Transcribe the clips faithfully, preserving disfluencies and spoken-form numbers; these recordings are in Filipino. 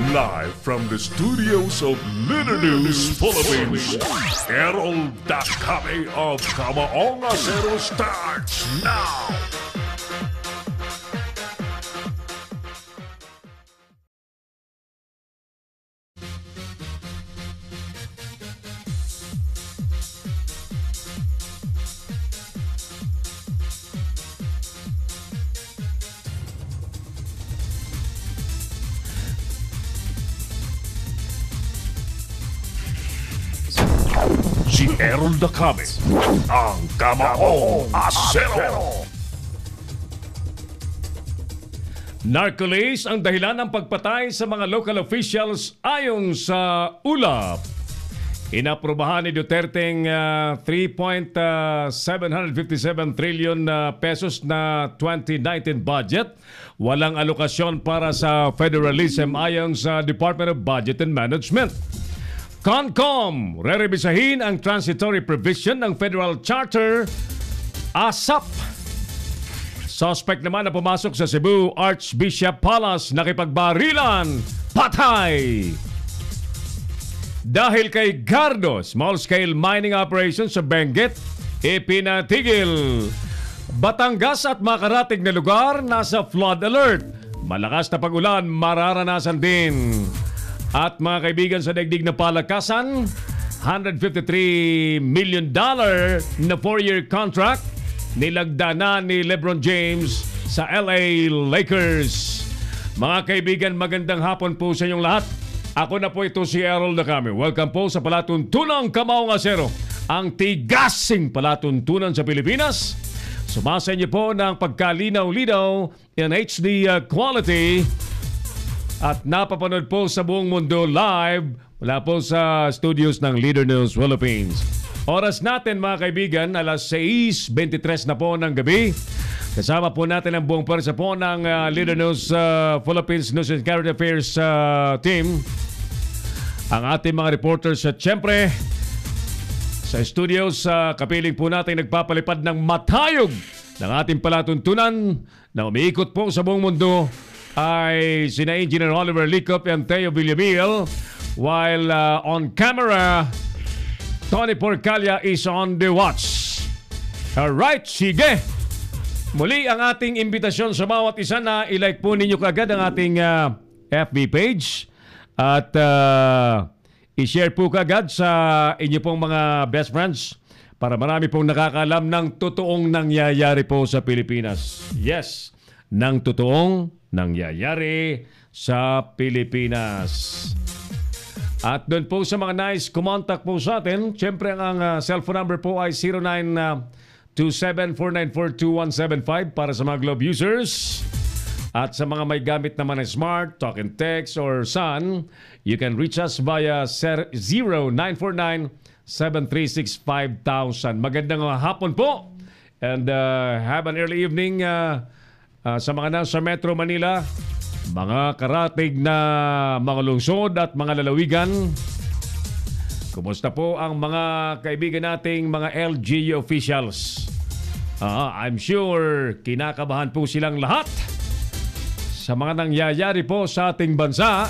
Live from the studios of Leader News Philippines, Errol Dakame of Kamaong Acero starts now! Si Errol Dakame, ang Kamaong Acero. Narcolis ang dahilan ng pagpatay sa mga local officials ayon sa U L A P. Inaprubahan ni Duterteng uh, three point seven five seven trillion uh, pesos na twenty nineteen budget. Walang alokasyon para sa federalism ayon sa Department of Budget and Management. CONCOM, re-rebisahin ang transitory provision ng Federal Charter, ASAP. Suspect naman na pumasok sa Cebu Archbishop Palace, nakipagbarilan, patay. Dahil kay Gardo, small-scale mining operations sa Benguet, ipinatigil. Batangas at makarating na lugar nasa flood alert. Malakas na pag-ulan, mararanasan din. At mga kaibigan, sa daigdig na palakasan, one hundred fifty-three million dollars na four-year contract nilagda na ni LeBron James sa L A Lakers. Mga kaibigan, magandang hapon po sa inyong lahat. Ako na po ito si Errol Dakame. Welcome po sa palatuntunang Kamaong Acero, ang tigasing palatuntunan sa Pilipinas. Sumasa niyo po ng pagkalinaw-linaw in H D uh, quality. At napapanood po sa buong mundo live mula po sa studios ng Leader News Philippines. Oras natin mga kaibigan, alas sais twenty-tres na po ng gabi. Kasama po natin ang buong pwersa po ng uh, Leader News uh, Philippines News and Current Affairs uh, team. Ang ating mga reporters at syempre sa studios, uh, kapiling po natin nagpapalipad ng matayog ng ating palatuntunan na umiikot po sa buong mundo ay sina Engineer Oliver Licop and Teo Villamil, while uh, on camera Tony Porcalia is on the watch. Alright, sige. Muli ang ating imbitasyon sa bawat isa na ilike po ninyo kagad ang ating uh, F B page at uh, i-share po kagad sa inyo pong mga best friends para marami pong nakakalam ng totoong nangyayari po sa Pilipinas. Yes, ng totoong nangyayari sa Pilipinas. At doon po sa mga nice kumontak po sa atin, siyempre ang uh, cellphone number po ay zero nine two seven four nine four two one seven five para sa mga Globe users. At sa mga may gamit naman ng Smart, Talk and Text or Sun, you can reach us via zero nine four nine seven three six five thousand. Magandang hapon po and uh, have an early evening uh, Uh, sa mga nasa Metro Manila, mga karatig na mga lungsod at mga lalawigan. Kumusta po ang mga kaibigan nating mga L G U officials? Uh, I'm sure kinakabahan po silang lahat sa mga nangyayari po sa ating bansa.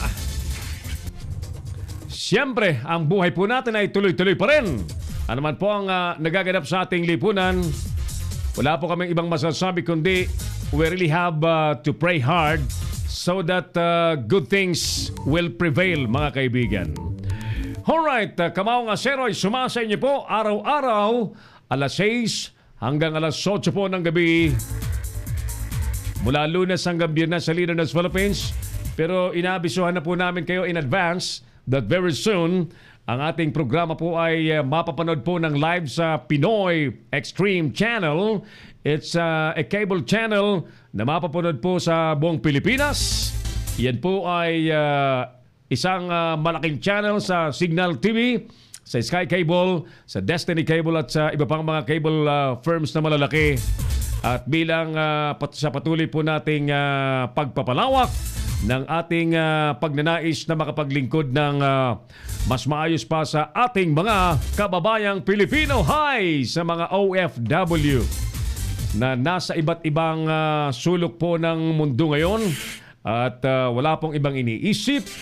Siyempre, ang buhay po natin ay tuloy-tuloy pa rin. Ano man po ang uh, nagaganap sa ating lipunan, wala po kaming ibang masasabi kundi we really have uh, to pray hard so that uh, good things will prevail, mga kaibigan. Alright, uh, Kamaong Acero ay sumasa inyo po araw-araw alas sais hanggang alas otso po ng gabi. Mula Lunes hanggang Biyernes sa Leader News Philippines. Pero inabisuhan na po namin kayo in advance that very soon ang ating programa po ay uh, mapapanood po ng live sa Pinoy Extreme Channel. It's uh, a cable channel na mapapanood po sa buong Pilipinas. Yan po ay uh, isang uh, malaking channel sa Signal T V, sa Sky Cable, sa Destiny Cable at sa iba pang mga cable uh, firms na malalaki. At bilang uh, pat- sa patuloy po nating uh, pagpapalawak ng ating uh, pagnanais na makapaglingkod ng uh, mas maayos pa sa ating mga kababayang Pilipino. Hi sa mga O F W na nasa iba't ibang uh, sulok po ng mundo ngayon at uh, wala pong ibang iniisip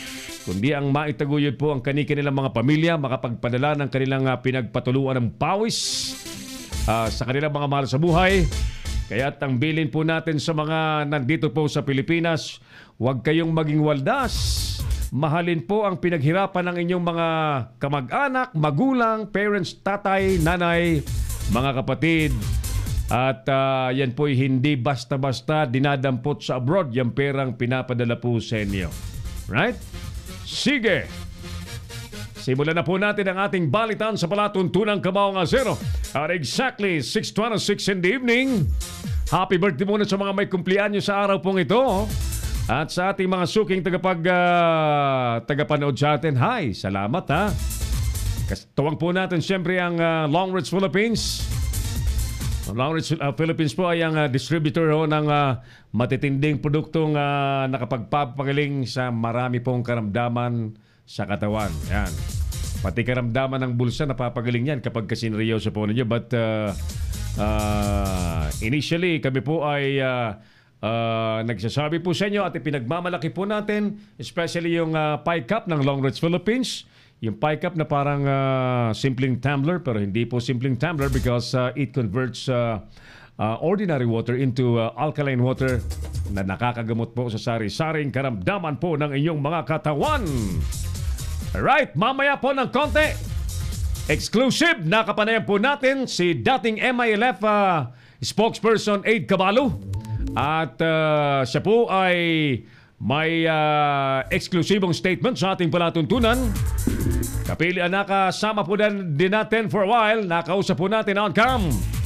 kundi ang maitaguyod po ang kani-kanilang mga pamilya, makapagpadala ng kanilang uh, pinagpatuluan ng pawis uh, sa kanilang mga mahal sa buhay. Kaya ang bilin po natin sa mga nandito po sa Pilipinas, huwag kayong maging waldas. Mahalin po ang pinaghirapan ng inyong mga kamag-anak, magulang, parents, tatay, nanay, mga kapatid. At uh, yan po'y hindi basta-basta dinadampot sa abroad. Yung perang pinapadala po sa inyo. Right? Sige! Simulan na po natin ang ating balitan sa palatuntunang Cavao nga Zero. At exactly six twenty-six in the evening. Happy birthday muna sa mga may kumplianyo sa araw pong ito. At sa ating mga suking tagapag, uh, tagapanood sa atin, hi, salamat ha. Tuwang po natin siyempre ang uh, Long Ridge Philippines. Ang Long Ridge uh, Philippines po ay ang uh, distributor ho ng uh, matitinding produktong uh, nakapagpapagaling sa marami pong karamdaman sa katawan. Yan. Pati karamdaman ng bulsa, napapagaling yan kapag kasinriyoso po ninyo. But uh, uh, initially, kami po ay uh, uh, nagsasabi po sa inyo at ipinagmamalaki po natin, especially yung uh, pie cup ng Long Ridge Philippines. Yung pie cup na parang uh, simpleng tumbler, pero hindi po simpleng tumbler because uh, it converts uh, uh, ordinary water into uh, alkaline water na nakakagamot po sa sari-saring karamdaman po ng inyong mga katawan. Alright, mamaya po ng konti, exclusive, nakapanayan po natin si dating M I L F uh, spokesperson Aid Caballo. At uh, siya po ay may uh, eksklusibong statement sa ating palatuntunan. Kapili ang nakasama po din, din natin for a while. Nakausap po natin on cam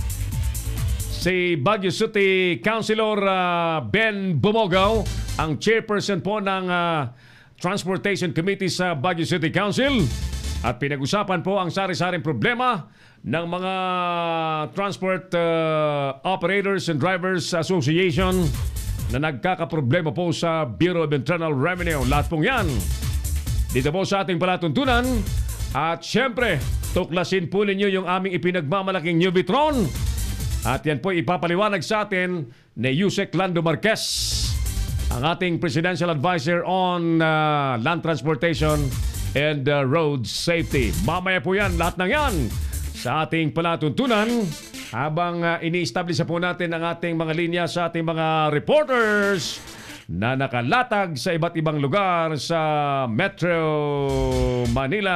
si Baguio City Councilor uh, Ben Bumogaw, ang chairperson po ng uh, Transportation Committee sa Baguio City Council. At pinag-usapan po ang sari-saring problema ng mga Transport uh, Operators and Drivers Association na nagkakaproblema po sa Bureau of Internal Revenue. Lahat pong yan dito po sa ating palatuntunan. At syempre, tuklasin po ninyo yung aming ipinagmamalaking New Vitron. At yan po ipapaliwanag sa atin ni Yusek Lando Marquez, ang ating Presidential Advisor on uh, Land Transportation and uh, Road Safety. Mamaya po yan, lahat ng yan sa ating palatuntunan. Habang uh, ini-establish po natin ang ating mga linya sa ating mga reporters na nakalatag sa iba't ibang lugar sa Metro Manila.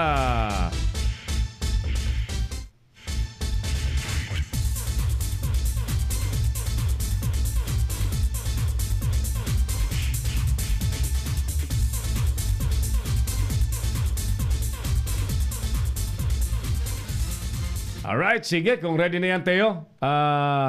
Alright, sige, kung ready na yan, Teo. Ah... Uh,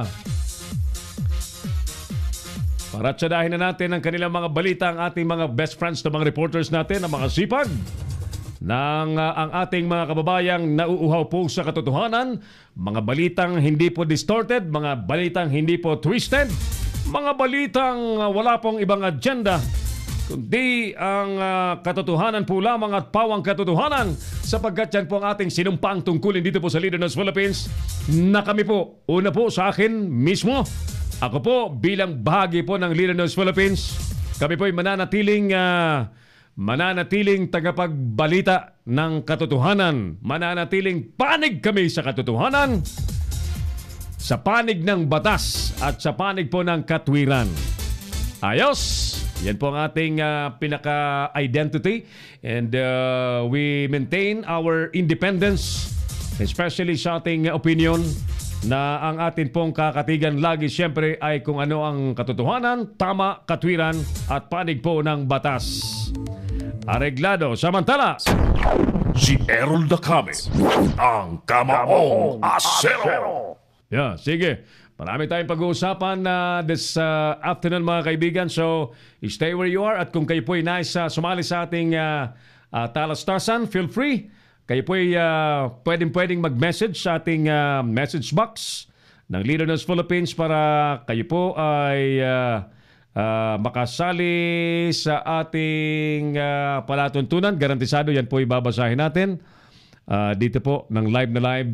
Para tsadahin na natin ang kanilang mga balita, ang ating mga best friends na mga reporters natin, ang mga sipag ng uh, ang ating mga kababayang nauuhaw po sa katotohanan, mga balitang hindi po distorted, mga balitang hindi po twisted, mga balitang uh, wala pong ibang agenda, kundi ang uh, katotohanan po lamang at pawang katotohanan, sapagkat yan po ang ating sinumpaang tungkulin dito po sa Leader News Philippines na kami po, una po sa akin mismo, ako po bilang bahagi po ng Leader News Philippines, kami po ay mananatiling uh, mananatiling tagapagbalita ng katotohanan, mananatiling panig kami sa katotohanan, sa panig ng batas at sa panig po ng katwiran. Ayos! Yan po ang ating uh, pinaka-identity, and uh, we maintain our independence, especially sa ating opinion, na ang atin pong kakatigan lagi siyempre ay kung ano ang katotohanan, tama, katwiran at panig po ng batas. Areglado. Samantala, si Errol Dacame, ang Kamaong Asero. Yeah, sige. Marami tayong pag-uusapan uh, this uh, afternoon, mga kaibigan. So, stay where you are. At kung kayo po ay nais uh, sumali sa ating uh, uh, talastasan, feel free. Kayo po ay uh, pwedeng-pwedeng mag-message sa ating uh, message box ng Leader News Philippines para kayo po ay uh, uh, makasali sa ating uh, palatuntunan. Garantisado yan po ibabasahin natin uh, dito po ng live na live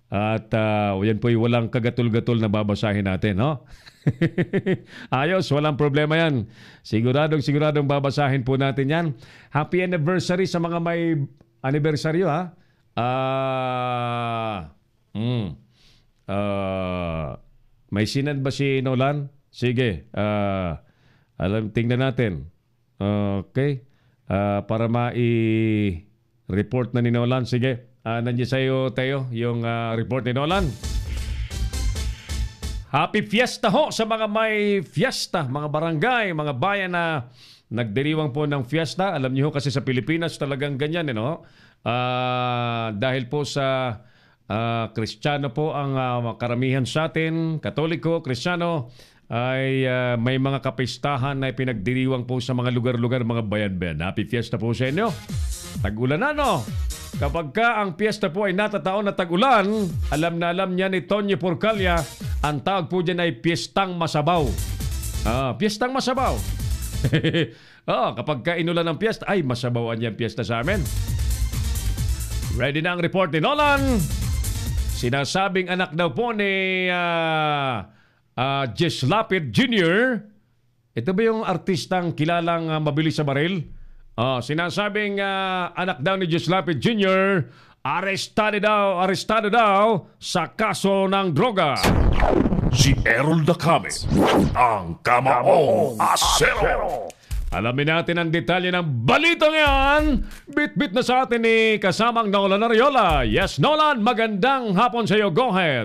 At uh, yan po'y walang kagatul-gatul na babasahin natin, no? Ayos, walang problema yan. Siguradong, siguradong babasahin po natin yan. Happy anniversary sa mga may anibersaryo, ha? Ah... Uh, mm, uh, may sinad ba si Nolan? Sige, uh, alam, tingnan natin. Uh, okay. Uh, para ma-report na ni Nolan. Sige. Uh, nandiyan sa'yo, Teo, yung uh, report ni Nolan. Happy Fiesta ho sa mga may fiesta, mga barangay, mga bayan na nagdiriwang po ng fiesta. Alam niyo ho kasi sa Pilipinas talagang ganyan, eh, no? Uh, dahil po sa uh, Kristiyano po ang uh, karamihan sa atin, Katoliko, Kristiyano, ay uh, may mga kapistahan na pinagdiriwang po sa mga lugar-lugar, mga bayan-bayan. Happy Fiesta po sa inyo. Tag-ulan na, no? Kapag ka ang piyesta po ay natataon na tag-ulan, alam na alam niya ni Tonyo Porcalia, ang tawag po dyan ay Piyestang Masabaw. Ah, Piyestang Masabaw. Oh, kapag ka inulan ng piyesta, ay masabawan niya ang piyesta sa amin. Ready na ang report ni Nolan. Sinasabing anak daw po ni uh, uh, Jess Lapid Junior Ito ba yung artistang kilalang uh, mabilis sa baril? Oh, sinasabing uh, anak daw ni Jess Lapid Junior arestado daw, arestado daw sa kaso ng droga. Si Errol Dacame, ang Kamaong Asero. Alamin natin ang detalye ng balitang yan. Bit-bit na sa atin ni kasamang Nolan Ariola. Yes, Nolan, magandang hapon sa iyo. Go ahead.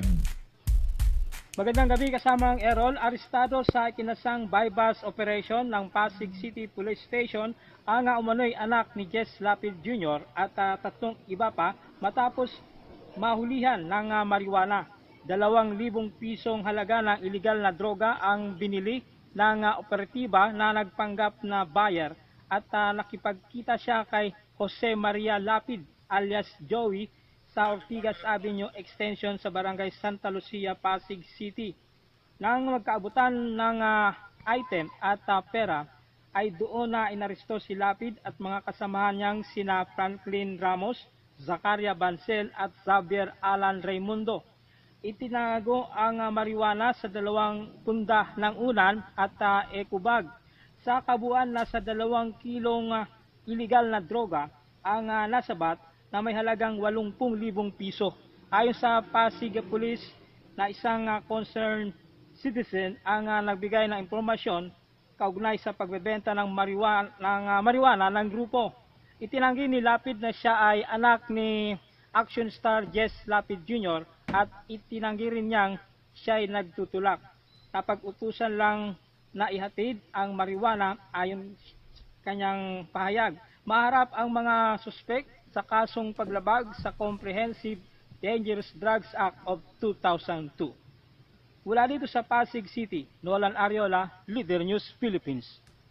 Magandang gabi kasamang Errol. Arestado sa kinasang bypass operation ng Pasig City Police Station ang umano'y anak ni Jess Lapid Junior at uh, tatlong iba pa matapos mahulihan ng uh, marijuana. Dalawang libong pisong halaga ng iligal na droga ang binili ng uh, operatiba na nagpanggap na buyer at uh, nakipagkita siya kay Jose Maria Lapid alias Joey sa Ortigas Avenue Extension sa Barangay Santa Lucia, Pasig City. Nang magkaabutan ng uh, item at uh, pera, ay doon na inaresto si Lapid at mga kasamahan niyang sina Franklin Ramos, Zacaria Bancel at Xavier Alan Raimundo. Itinago ang uh, marijuana sa dalawang punda ng unan at uh, ekubag. Sa kabuuan nasa dalawang kilong uh, illegal na droga ang uh, nasabat na may halagang walumpung libong piso. Ayon sa Pasig Police na isang uh, concerned citizen ang uh, nagbigay ng impormasyon kaugnay sa pagbebenta ng marijuana ng uh, marijuana ng grupo. Itinanggi ni Lapid na siya ay anak ni action star Jess Lapid Junior at itinanggi rin niyang siya ay nagtutulak. Napag-utusan lang na ihatid ang marijuana ayon kanyang pahayag. Maharap ang mga suspect sa kasong paglabag sa Comprehensive Dangerous Drugs Act of two thousand two. Mula dito sa Pasig City, Nolan Ariola, Leader News Philippines.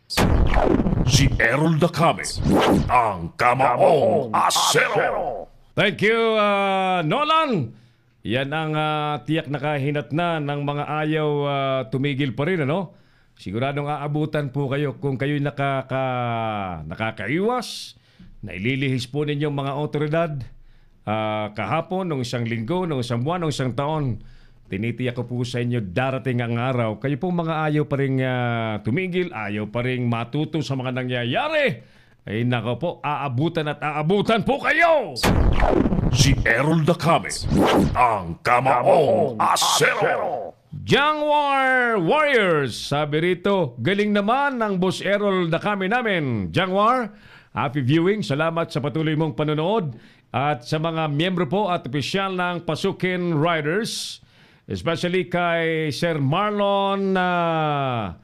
Si Errol Dacame, ang Kamaong Asero. Thank you, uh, Nolan. Yan ang uh, tiyak na kahinatnan ng mga ayaw uh, tumigil pa rin, ano? Siguradong aabutan po kayo kung kayo'y nakaka, nakakaiwas, na ililihis po ninyong mga otoridad. Uh, kahapon, nung isang linggo, nung isang buwan, nung isang taon, tinitiyak ko po sa inyo darating ang araw. Kayo pong mga ayaw pa rin uh, tumigil, ayaw pa rin matuto sa mga nangyayari. Ay nako po, aabutan at aabutan po kayo! Si Errol Dacame, ang Kamaong Asero. Jangwar Warriors, sabi rito, galing naman ng Boss Errol Dacame namin. Jangwar, happy viewing. Salamat sa patuloy mong panonood. At sa mga miyembro po at opisyal ng Pasukin Riders, especially kay Sir Marlon uh,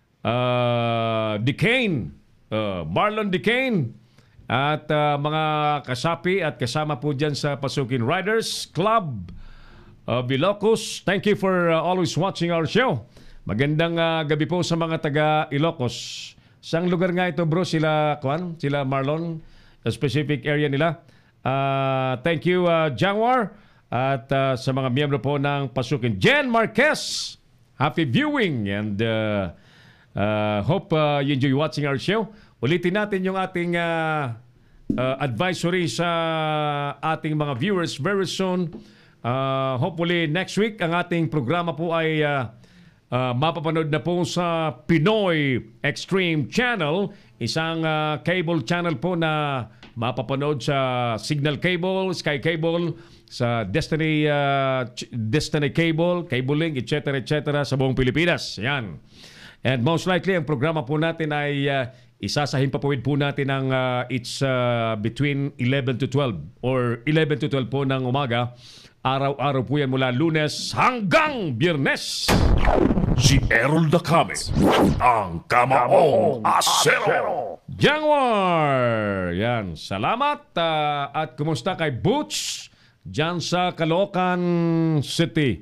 uh, Decane, uh, Marlon Decane, at uh, mga kasapi at kasama po dyan sa Pasukin Riders Club of Ilocos. Thank you for uh, always watching our show. Magandang uh, gabi po sa mga taga Ilocos. Saang lugar nga ito, bro? Sila, Kwan? Sila Marlon? A specific area nila? Uh, thank you, uh, Jangwar. At uh, sa mga miyembro po ng Pasukin. Jen Marquez, happy viewing and uh, uh, hope uh, you enjoy watching our show. Ulitin natin yung ating uh, uh, advisory sa ating mga viewers very soon. Uh, hopefully next week ang ating programa po ay uh, uh, mapapanood na po sa Pinoy Extreme Channel, isang uh, cable channel po na mapapanood sa Signal Cable, Sky Cable, sa Destiny uh, Ch- Destiny Cable, Cable Link, et cetera et cetera sa buong Pilipinas. Yan. And most likely ang programa po natin ay uh, isasahin pa po po natin ng uh, it's uh, between eleven to twelve or eleven to twelve po ng umaga. Araw-araw po yan mula Lunes hanggang Biyernes. Si Errol the Comic, ang Kamaong Asero. Jangwar! Yan. Salamat uh, at kumusta kay Butch dyan sa Caloocan City.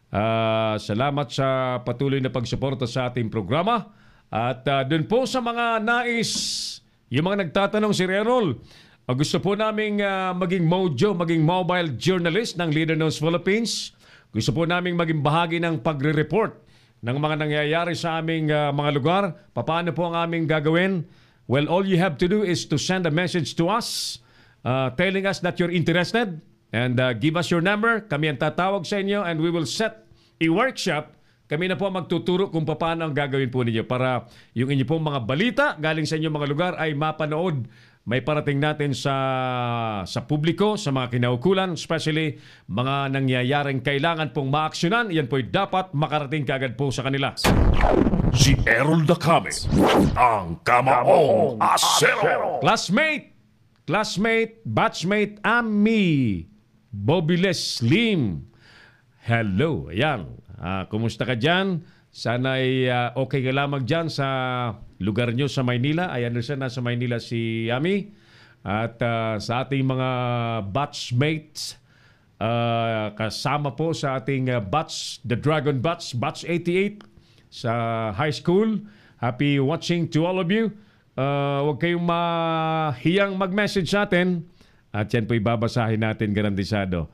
Uh, salamat sa patuloy na pagsuporta sa ating programa. At uh, dun po sa mga nais, yung mga nagtatanong si Errol, uh, gusto po naming uh, maging mojo, maging mobile journalist ng Leader News Philippines. Gusto po naming maging bahagi ng pagre-report ng mga nangyayari sa aming uh, mga lugar. Paano po ang aming gagawin? Well, all you have to do is to send a message to us uh, telling us that you're interested and uh, give us your number. Kami ang tatawag sa inyo and we will set a workshop. Kami na po magtuturo kung paano ang gagawin po ninyo para yung inyo pong mga balita galing sa inyong mga lugar ay mapanood. May parating natin sa sa publiko, sa mga kinaukulan, especially mga nangyayaring kailangan pong maaksyonan. Yan po'y dapat makarating kaagad po sa kanila. Si Errol the Comic, ang Kamaong Asero. Classmate, classmate, batchmate, Ami, Bobiles Slim. Hello, ayan. Uh, kumusta ka dyan? Sana ay uh, okay ka lamang dyan sa lugar nyo sa Maynila. I understand nasa Maynila si Ami. At uh, sa ating mga batchmates, uh, kasama po sa ating uh, batch, the Dragon Batch, Batch eighty-eight sa high school. Happy watching to all of you. Uh, huwag kayong mahiyang mag-message sa atin. At yan po ibabasahin natin garantisado.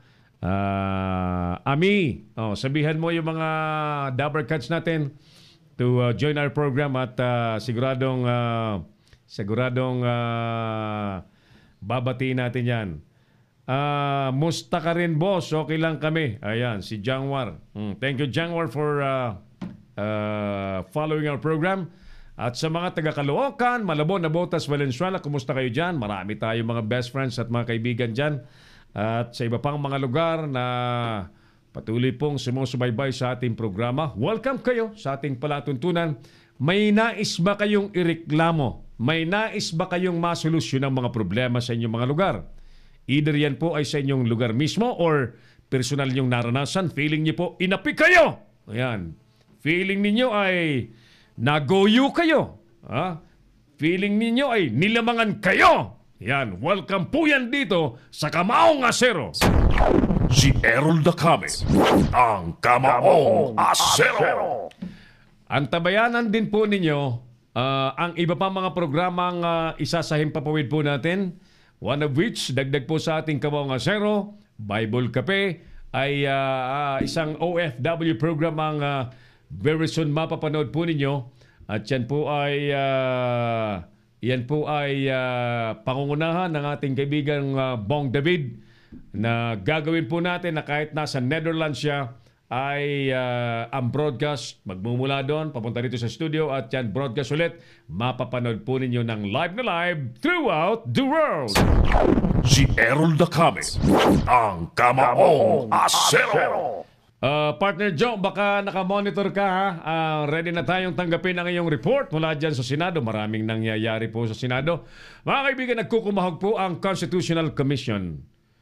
Uh, Ami, oh, sabihan mo yung mga Dabber Cats natin to uh, join our program at uh, siguradong uh, siguradong uh, babatiin natin yan. Uh, musta ka rin, boss? Okay lang kami. Ayan, si Jangwar. Mm, thank you, Jangwar, for uh, uh, following our program. At sa mga taga-Caloocan, Malabon, Nabotas, Valenzuela, kumusta kayo dyan? Marami tayong mga best friends at mga kaibigan dyan. At sa iba pang mga lugar na patuloy pong sumusubaybay sa ating programa, welcome kayo sa ating palatuntunan. May nais ba kayong ireklamo? May nais ba kayong masolusyon ng mga problema sa inyong mga lugar? Either yan po ay sa inyong lugar mismo or personal nyong naranasan. Feeling niyo po, inapi kayo! Ayan. Feeling ninyo ay nagoyo kayo. Ha? Feeling ninyo ay nilamangan kayo. Yan, welcome po yan dito sa Kamaong Asero. Si Errol the Comic, ang Kamaong Asero. Antabayanan din po ninyo uh, ang iba pa mga programang uh, isasahimpapawid po natin. One of which, dagdag po sa ating Kamaong Asero, Bible Cafe, ay uh, uh, isang O F W program ang uh, very soon mapapanood po ninyo. At yan po ay... Uh, Yan po ay uh, pangungunahan ng ating kaibigang uh, Bong David na gagawin po natin na kahit nasa Netherlands siya ay uh, ang broadcast magmumula doon, papunta dito sa studio at yan broadcast ulit. Mapapanood po ninyo ng live na live throughout the world. Si Errol the Comic, ang Kamaong Asero. Uh, partner Joe, baka nakamonitor ka ha. Uh, ready na tayong tanggapin ang iyong report mula dyan sa Senado. Maraming nangyayari po sa Senado. Mga kaibigan, nagkukumahog po ang Constitutional Commission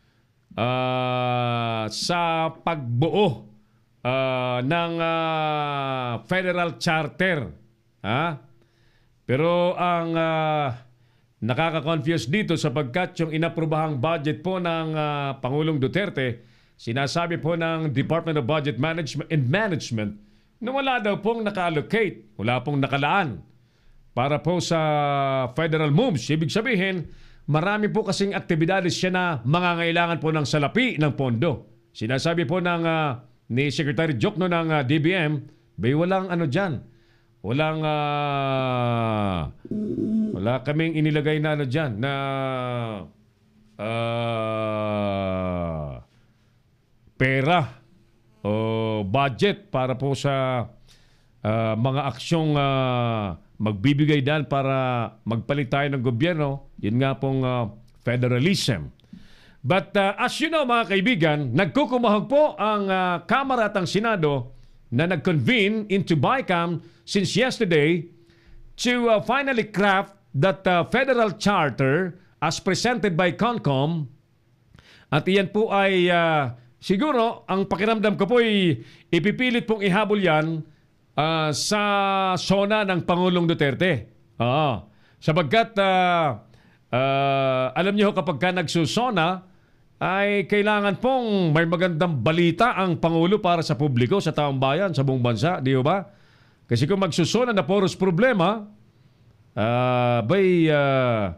uh, sa pagbuo uh, ng uh, Federal Charter. Ha? Pero ang uh, nakaka-confuse dito sapagkat yung inaprobahang budget po ng uh, Pangulong Duterte, sinasabi po ng Department of Budget Management and Management na wala daw pong naka-allocate, wala pong nakalaan para po sa federal moves. Ibig sabihin, marami po kasing aktibidades siya na mangangailangan po ng salapi ng pondo. Sinasabi po ng uh, ni Secretary Jokno ng uh, D B M, bay walang ano dyan. Walang, uh, wala kaming inilagay na ano dyan, na uh, pera o budget para po sa ah, mga aksyong ah, magbibigay daan para magpalit tayo ng gobyerno. Yun nga pong ah, federalism. But uh, as you know mga kaibigan, nagkukumahog po ang uh, Kamara at ang Senado na nag-convene into BICAM since yesterday to uh, finally craft that uh, federal charter as presented by CONCOM. At iyan po ay uh, siguro ang pakiramdam ko po ay ipipilit pong ihabol yan uh, sa SONA ng Pangulong Duterte. Oo. Sabagkat uh, uh, alam niyo kapag ka nagsusona ay kailangan pong may magandang balita ang Pangulo para sa publiko, sa taong bayan, sa buong bansa, di ba? Kasi kung magsusuna na poros problema, uh, bay, uh,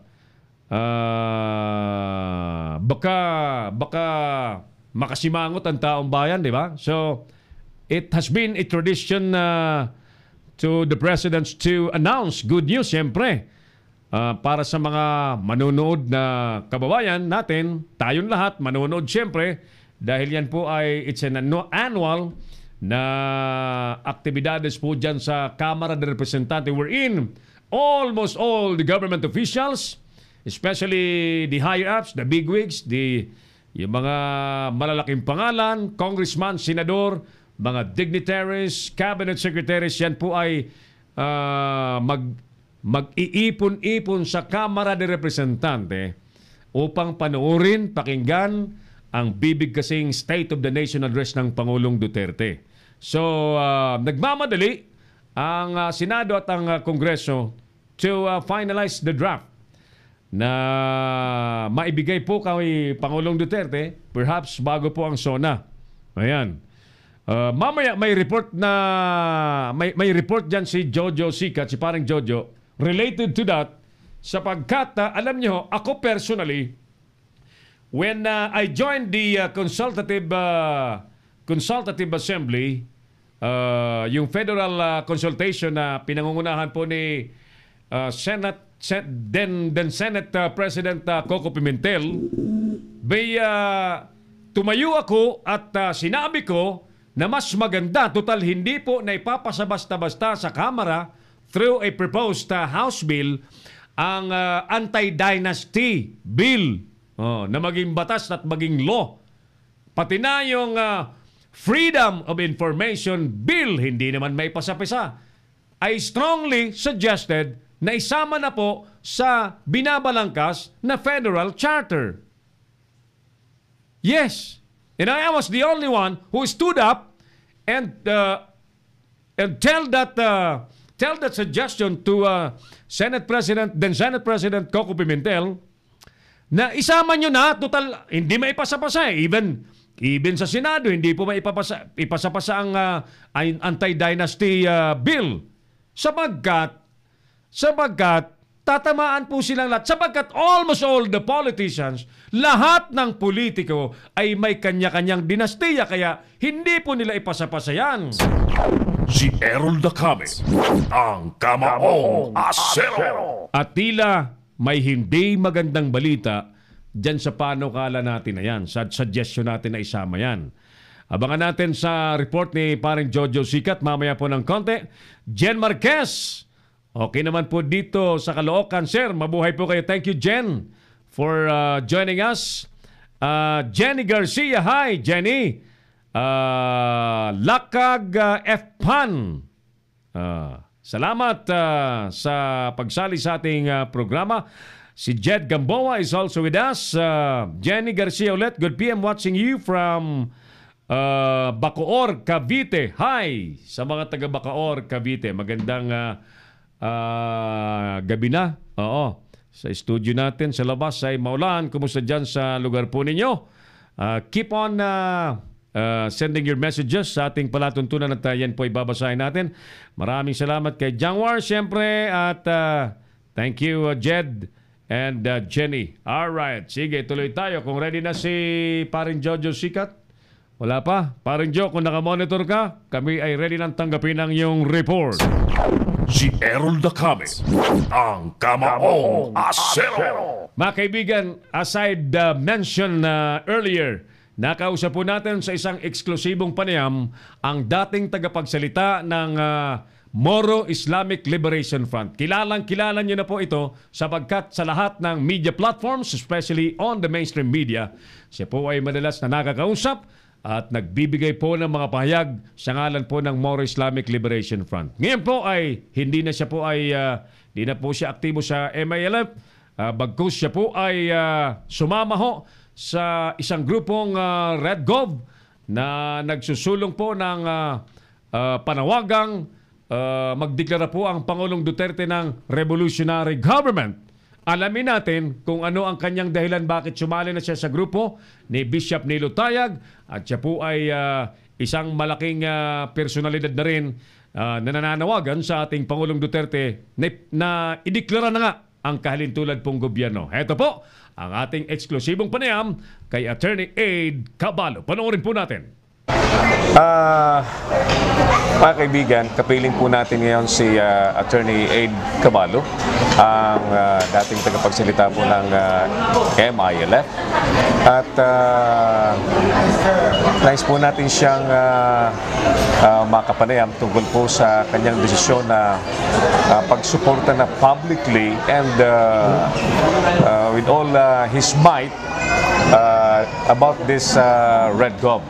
uh, baka, baka makasimangot ang taong bayan, di ba? So, it has been a tradition uh, to the presidents to announce good news, siyempre. Uh, para sa mga manonood na kababayan natin, tayong lahat manonood siyempre dahil yan po ay it's an annual na aktibidades po dyan sa Kamara de Representante wherein almost all the government officials, especially the higher-ups, the bigwigs, the, yung mga malalaking pangalan, congressman, senador, mga dignitaries, cabinet secretaries, yan po ay uh, mag mag-iipon-ipon sa Kamara de Representante upang panoorin, pakinggan ang bibig kasing State of the Nation Address ng Pangulong Duterte. So, uh, nagmamadali ang uh, Senado at ang uh, Kongreso to uh, finalize the draft na maibigay po kay Pangulong Duterte, perhaps bago po ang SONA. Ayan. Uh, mamaya may report na may, may report dyan si Jojo Sikat, si parang Jojo, related to that, sapagkat uh, alam nyo, ako personally, when uh, I joined the uh, consultative uh, consultative assembly, uh, yung federal uh, consultation na pinangungunahan po ni uh, Senate, Sen- then, then Senate uh, President uh, Coco Pimentel, may uh, tumayo ako at uh, sinabi ko na mas maganda, total hindi po na ipapasa basta-basta sa Kamara through a proposed uh, House bill ang uh, anti-dynasty bill oh, na maging batas at maging law. Pati na yung uh, Freedom of Information bill, hindi naman may pasapisa. I strongly suggested na isama na po sa binabalangkas na federal charter. Yes, and I was the only one who stood up and uh, and tell that uh, tell that suggestion to uh, Senate President, then Senate President Coco Pimentel, na isama nyo na, total, hindi maipasa-pasa eh. Even, even sa Senado, hindi po maipapasa, ipasa-pasa ang uh, anti-dynasty uh, bill. Sabagkat, sabagkat, tatamaan po silang lahat. Sabagkat almost all the politicians, lahat ng politiko ay may kanya-kanyang dinastiya, kaya hindi po nila ipasa-pasa yan. Si Errol Dacame, ang Kamaong Asero. At tila may hindi magandang balita dyan sa panukala natin na yan, sa suggestion natin na isama yan. Abangan natin sa report ni paring Jojo Sikat mamaya po ng konti. Jen Marquez, okay naman po dito sa Caloocan, sir. Mabuhay po kayo. Thank you, Jen, for uh, joining us. Uh, Jenny Garcia, hi, Jenny. Uh, Lakag uh, F P A N. Uh, salamat uh, sa pagsali sa ating uh, programa. Si Jed Gamboa is also with us. Uh, Jenny Garcia ulit, good P M watching you from uh, Bacoor, Cavite. Hi sa mga taga Bacoor, Cavite. Magandang uh, uh, gabi na. Oo. Sa studio natin sa labas ay maulan. Kumusta dyan sa lugar po ninyo? Uh, keep on uh, Uh, sending your messages sa ating palatuntunan at uh, yan po ibabasahin natin. Maraming salamat kay Jangwar siyempre at uh, thank you uh, Jed and uh, Jenny. Alright, sige tuloy tayo. Kung ready na si paring Jojo Sikat, wala pa? Paring Jo, kung nakamonitor ka, kami ay ready nang tanggapin ang iyong report. Si Errol Dacame, ang Kamaong Asero. Mga kaibigan, aside uh, mention uh, earlier nakausap po natin sa isang eksklusibong panayam ang dating tagapagsalita ng uh, Moro Islamic Liberation Front. Kilalang kilala niyo na po ito sapagkat sa lahat ng media platforms, especially on the mainstream media, siya po ay madalas na nakakausap at nagbibigay po ng mga pahayag sa ngalan po ng Moro Islamic Liberation Front. Ngayon po ay hindi na siya po ay uh, hindi na po siya aktibo sa M I L F. Uh, bagkus siya po ay uh, sumama ho sa isang grupong uh, Red Gov na nagsusulong po ng uh, uh, panawagang uh, magdeklara po ang Pangulong Duterte ng revolutionary government. Alamin natin kung ano ang kanyang dahilan bakit sumali na siya sa grupo ni Bishop Nilo Tayag at siya po ay uh, isang malaking uh, personalidad na rin uh, na nananawagan sa ating Pangulong Duterte na, na ideklara na nga ang kahalintulad pong gobyerno. Ito po ang ating eksklusibong panayam kay Attorney Aid Cabalo. Panoorin po natin. Ah, uh, mga kaibigan, kapiling po natin ngayon si uh, Attorney Aid Cabalo, ang uh, dating tagapagsalita po ng uh, M I L F. At uh, nais po natin siyang uh, uh, makapanayam tungkol po sa kanyang desisyon na uh, pagsuporta na publicly and uh, uh, with all uh, his might uh, about this uh, Red Gov.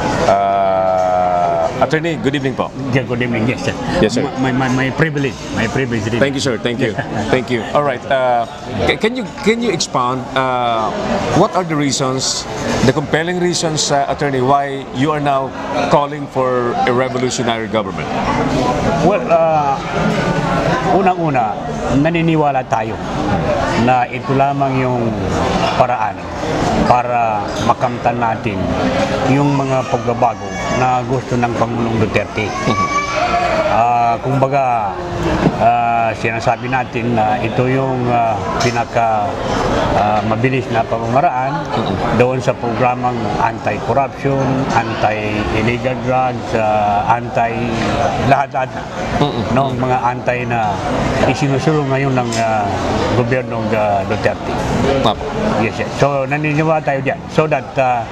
Uh, Attorney, good evening po. Yeah, good evening. Yes, sir. Yes, sir. My, my, my privilege. My privilege. Really. Thank you, sir. Thank you. Thank you. All right. Uh, ca- can you can you expound uh, what are the reasons, the compelling reasons, uh, Attorney, why you are now calling for a revolutionary government? Well, uh, unang-una, naniniwala tayo na ito lamang yung paraan para makamtan natin yung mga pagbabago na gusto ng Pangulong Duterte. Uh, kumbaga, uh, sinasabi natin na ito yung uh, pinaka uh, mabilis na pamamaraan doon sa programang anti-corruption, anti-illegal drugs, uh, anti lahat-lahat na no, mga anti na isinusulong ngayon ng uh, gobyernong uh, Duterte. Yes, yes. So naniniwala tayo dyan. So that uh,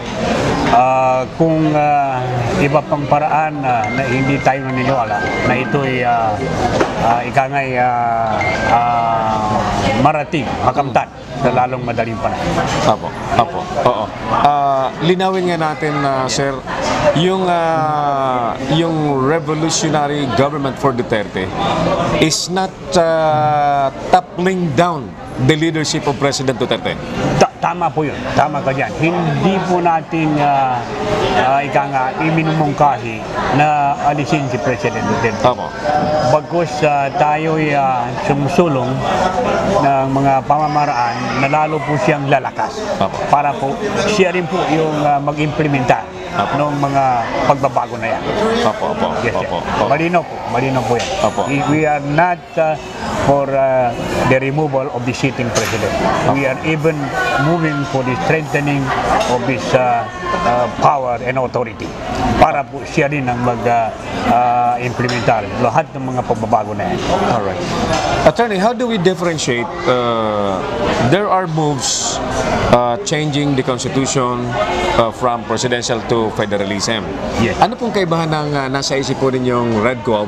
uh, kung uh, iba pang paraan uh, na hindi tayo naniniwala na ito'y uh, uh, ikangay uh, uh, marating, makamtan sa lalong madaling panahon. Apo, apo, oo. Uh, linawin nga natin, uh, sir, yung uh, yung revolutionary government for Duterte is not uh, toppling down the leadership of President Duterte. Ta- tama po yun. Tama ka dyan. Hindi po natin uh, uh, ika nga iminumungkahi na alisin si President Duterte. Apo. Bagkus uh, tayo'y uh, sumusulong ng mga pamamaraan na lalo po siyang lalakas. Apo. Para po siya rin po yung uh, mag-implementa ng mga pagbabago na yan. Apo, apo, Yes, yes. apo, apo. Malino po. Malino po yan. Apo. We are not uh, for uh, the removal of the sitting president. We are even moving for the strengthening of his uh, uh, power and authority para po siya rin ang mag-implementar uh, uh, lahat ng mga pagbabago na yan. Alright. Attorney, how do we differentiate? Uh, there are moves uh, changing the constitution uh, from presidential to federalism. Yes. Ano pong kaibahan ng uh, nasa isip po ninyong Red Gov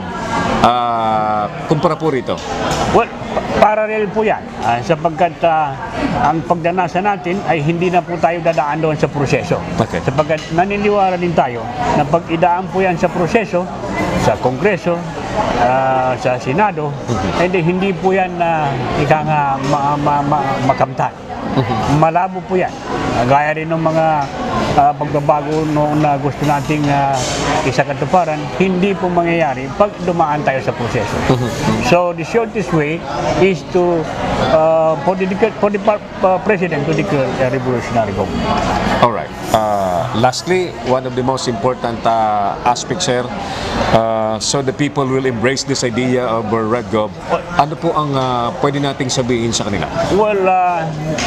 uh, kumpara po rito? Well, parallel po yan uh, sapagkat uh, ang pagdanasa natin ay hindi na po tayo dadaan doon sa proseso. Okay. Sapagkat naniniwala din tayo na pag idaan po yan sa proseso, sa Kongreso, uh, sa Senado, mm-hmm. hindi, hindi po yan na uh, ika nga ma, ma, ma, makamtan. Mm-hmm. Malabo po yan. Uh, gaya rin ng mga uh, pagbabago noong na gusto nating uh, isakatuparan, hindi po mangyayari pag dumaan tayo sa proseso. Mm-hmm. So the shortest way is to uh, for the, for the uh, President to declare a revolutionary government. Alright. Uh, lastly, one of the most important uh, aspects here, uh, so the people will embrace this idea of uh, Red Gov. Ano po ang uh, pwede nating sabihin sa kanila? Well, uh,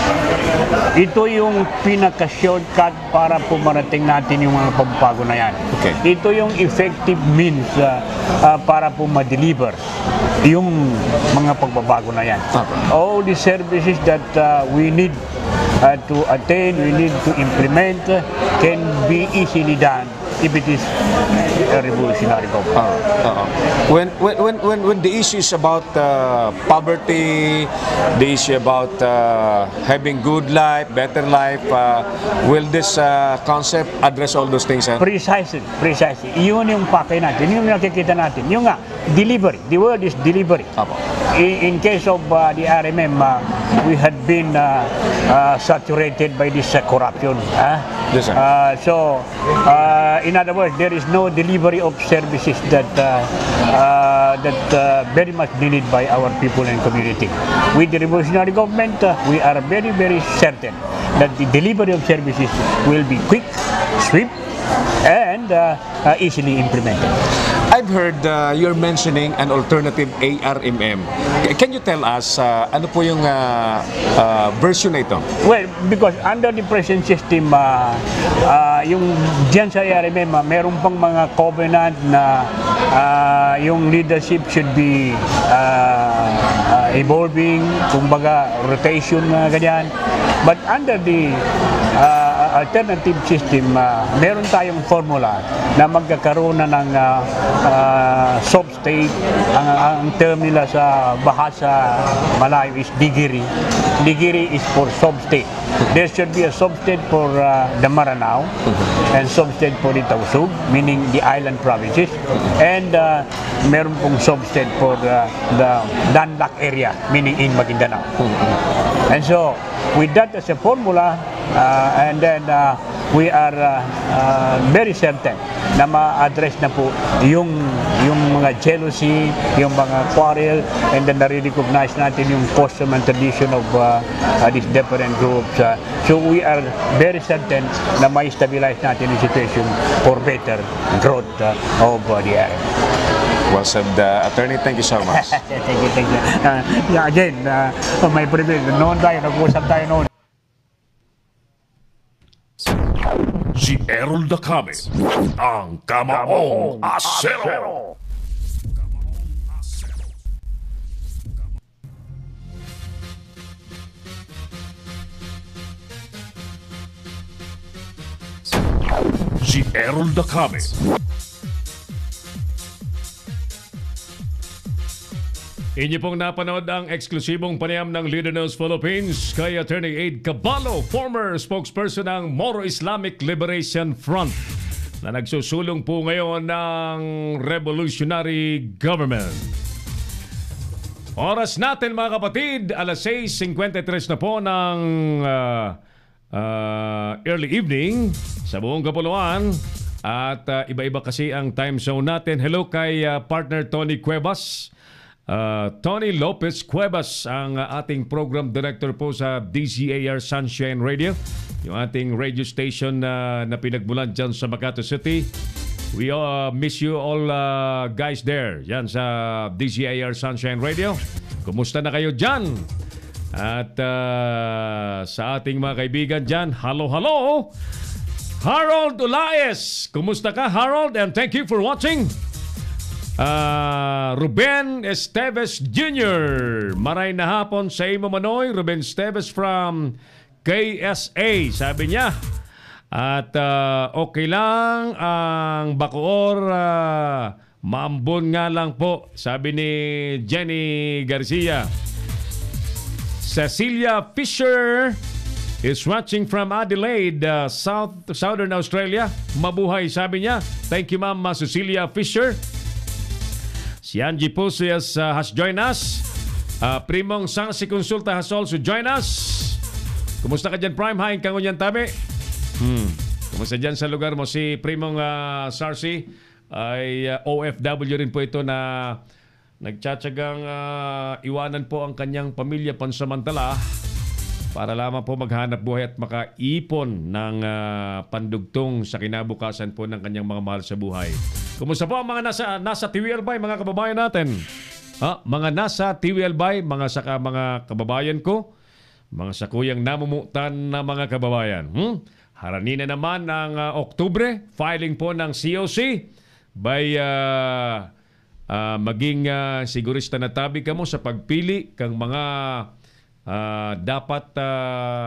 ito yung pinaka-shortcut para po marating natin yung mga pagbabago na yan. Okay. Ito yung effective means uh, uh, para po ma-deliver yung mga pagbabago na yan. Okay. All the services that uh, we need uh, to attain, we need to implement, uh, can be easily done if it is a revolutionary government. Uh, uh, when, when, when, when, when the issue is about uh, poverty, the issue about uh, having good life, better life, uh, will this uh, concept address all those things? Sir? Precisely, precisely. Yun yung pakay natin, yun yung nakikita natin. Yung nga, delivery. The word is delivery. Apo. In, in case of uh, the R M M, uh, we had been uh, uh, saturated by this uh, corruption. Uh? Yes, sir. Uh, so, uh, in other words, there is no delivery of services that uh, uh, that uh, very much needed by our people and community. With the revolutionary government, uh, we are very, very certain that the delivery of services will be quick, swift, and uh, uh, easily implemented. I've heard uh, you're mentioning an alternative A R M M. C- Can you tell us uh, ano po yung uh, uh, version na ito? Well, because under the present system, uh, uh, yung dyan sa A R M M, uh, meron pang mga covenant na uh, yung leadership should be uh, uh, evolving, kumbaga rotation na ganyan. But under the uh, alternative system, uh, meron tayong formula na magkakaroon na ng uh, uh, soft state. Ang, ang term nila sa bahasa Malayo is digiri. Digiri is for soft state. There should be a soft state for uh, the Maranao and soft state for the Tausug, meaning the island provinces, and uh, meron pong soft state for uh, the landlocked area, meaning in Maguindanao. And so, with that as a formula, uh, and then uh, we are uh, uh, very certain na ma-address na po yung yung mga jealousy, yung mga quarrel, and then na-recognize natin yung custom and tradition of uh, uh, these different groups. Uh, so we are very certain na ma-stabilize natin yung situation for better growth uh, of uh, the area. Well said, uh, Attorney. Thank you so much. Thank you, thank you. Uh, yeah, again, uh, may privilege. Noon tayo, nag-usap tayo noon. Si Errol Dacame, ang Kamaong Asero. Si Errol Dacame. Inyo pong napanood ang eksklusibong panayam ng Leader News Philippines kay Attorney Aid Caballo, former spokesperson ng Moro Islamic Liberation Front na nagsusulong po ngayon ng revolutionary government. Oras natin mga kapatid, alas sais fifty-three na po ng uh, uh, early evening sa buong Kapuluan. At uh, iba-iba kasi ang time zone natin. Hello kay uh, partner Tony Cuevas. Uh, Tony Lopez Cuevas, ang uh, ating program director po sa D Z A R Sunshine Radio, yung ating radio station uh, na pinagmulan dyan sa Makati City. We uh, miss you all uh, guys there, yan sa D Z A R Sunshine Radio. Kumusta na kayo dyan? At uh, sa ating mga kaibigan dyan, hello, hello! Harold Olaes! Kumusta ka, Harold? And thank you for watching. Uh, Ruben Esteves Junior Maray na hapon sa imo manoy. Ruben Esteves from K S A, sabi niya. At uh, okay lang ang Bacoor, uh, maambon nga lang po, sabi ni Jenny Garcia. Cecilia Fisher is watching from Adelaide, uh, South Southern Australia. Mabuhay, sabi niya. Thank you, Ma'am Cecilia Fisher. Si Angie Pusias uh, has joined us. Uh, Primong Sang si Consulta has also joined us. Kumusta ka dyan, Prime? Hain ka ngunyan tabi? Hmm. Kumusta dyan sa lugar mo? Si Primong uh, Sarsi ay uh, O F W rin po ito na nagtsatsagang uh, iwanan po ang kanyang pamilya pansamantala para lamang po maghanap buhay at makaipon ng uh, pandugtong sa kinabukasan po ng kanyang mga mahal sa buhay. Kumusta po ang mga nasa, nasa T V L B, mga kababayan natin? Ha? Mga nasa T V L B, mga saka mga kababayan ko, mga sakuyang namumutan na mga kababayan. Hmm? Harani na naman ng uh, Oktubre, filing po ng C O C by uh, uh, maging uh, sigurista na tabi ka mo sa pagpili kang mga Uh, dapat uh,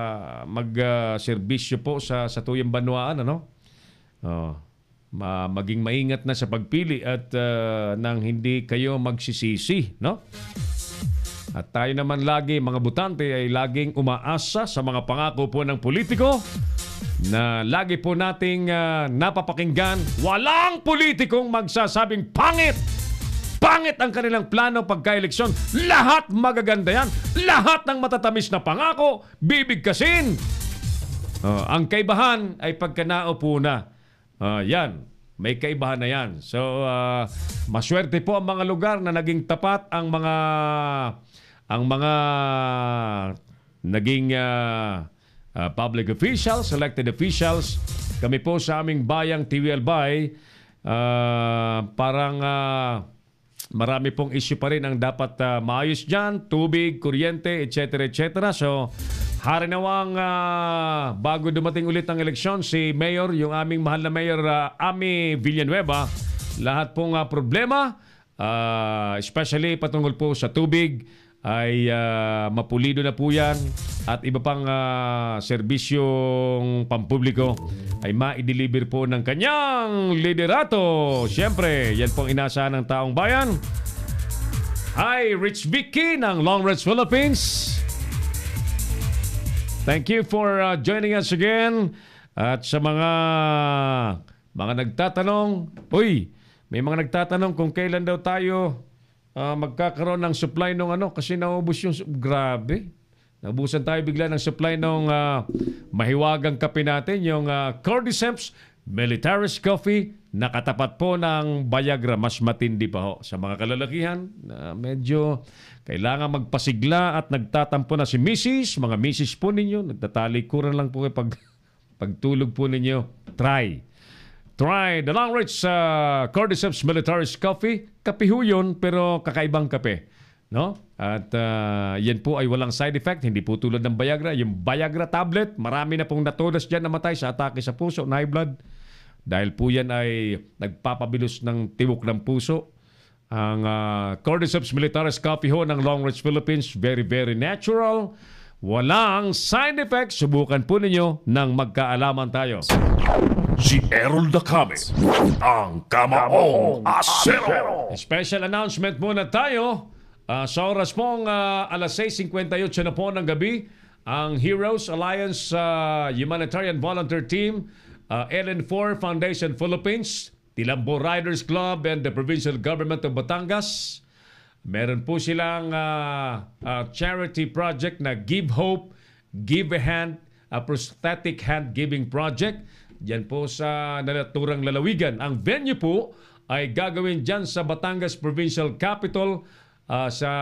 mag-serbisyo po sa sa tuyang banwaan, ano? Oh, ma maging maingat na sa pagpili at uh, nang hindi kayo magsisisi, no? At tayo naman lagi, mga butante, ay laging umaasa sa mga pangako po ng politiko na lagi po nating uh, napapakinggan. Walang politikong magsasabing pangit! Pangit ang kanilang plano pagka-eleksyon. Lahat magaganda yan. Lahat ng matatamis na pangako, bibigkasin. Uh, ang kaibahan ay pagka naupo na. Uh, yan. May kaibahan na yan. So, uh, maswerte po ang mga lugar na naging tapat ang mga ang mga naging uh, uh, public officials, elected officials. Kami po sa aming bayang T V L Bay, uh, parang uh, marami pong issue pa rin ang dapat uh, maayos dyan. Tubig, kuryente, et cetera et cetera. So, harinawang uh, bago dumating ulit ang eleksyon, si Mayor, yung aming mahal na Mayor uh, Ami Villanueva, lahat pong uh, problema, uh, especially patungkol po sa tubig, ay uh, mapulido na po yan at iba pang uh, serbisyong pampubliko ay ma-deliver po ng kanyang liderato. Siyempre, yan pong inaasahan ng taong bayan. Hi, Rich Vicky ng Long Range Philippines. Thank you for uh, joining us again. At sa mga mga nagtatanong, uy, may mga nagtatanong kung kailan daw tayo Uh, magkakaroon ng supply nung ano kasi naubos yung grabe. Naubusan tayo bigla ng supply nung uh, mahiwagang kape natin, yung uh, Cordyceps Militaris Coffee, nakatapat po ng Viagra. Mas matindi pa ho sa mga kalalakihan na uh, medyo kailangan magpasigla at nagtatampo na si Missus Mga Missus po ninyo, nagtatalikuran lang po kayo pag pagtulog po ninyo. Try. Try the Long Range uh, Cordyceps Militaris Coffee. Kape ho yun, pero kakaibang kape. No? At uh, yan po ay walang side effect. Hindi po tulad ng Viagra. Yung Viagra tablet, marami na pong natulas dyan namatay sa atake sa puso, na high blood. Dahil po yan ay nagpapabilos ng tibok ng puso. Ang uh, Cordyceps Militaris Coffee ho ng Long Range Philippines, very, very natural. Walang side effect. Subukan po ninyo nang magkaalaman tayo. Si Errol Dacame, ang Kamaong Asero. Special announcement muna tayo. Uh, sa oras pong uh, alas sais fifty-eight na po ng gabi, ang Heroes Alliance uh, Humanitarian Volunteer Team, uh, L N four Foundation Philippines, Tilambo Riders Club, and the Provincial Government of Batangas, meron po silang uh, uh, charity project na Give Hope, Give a Hand, a prosthetic hand giving project. Diyan po sa naturang lalawigan. Ang venue po ay gagawin dyan sa Batangas Provincial Capital uh, sa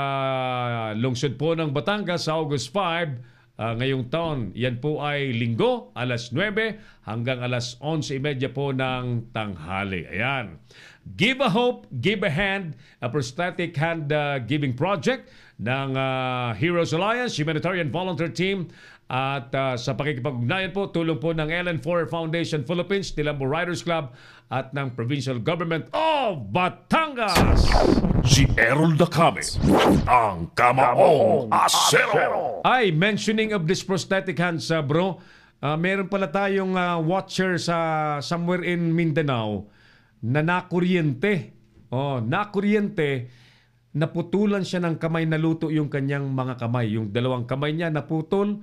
lungsod po ng Batangas sa August five uh, ngayong taon. Yan po ay linggo, alas nuwebe hanggang alas onse thirty po ng tanghali. Ayan. Give a Hope, Give a Hand, a prosthetic hand uh, giving project ng uh, Heroes Alliance Humanitarian Volunteer Team. At uh, sa pakikipag-ugnayan po, tulong po ng L N four Foundation Philippines, Tilambo Riders Club at ng Provincial Government of Batangas. Si Errol Dacame, ang Kamaong Asero. Ay, mentioning of this prosthetic hands, uh, bro, uh, meron pala tayong uh, watcher sa somewhere in Mindanao na nakuryente. Oh, nakuryente, naputulan siya ng kamay, naluto yung kanyang mga kamay. Yung dalawang kamay niya naputol.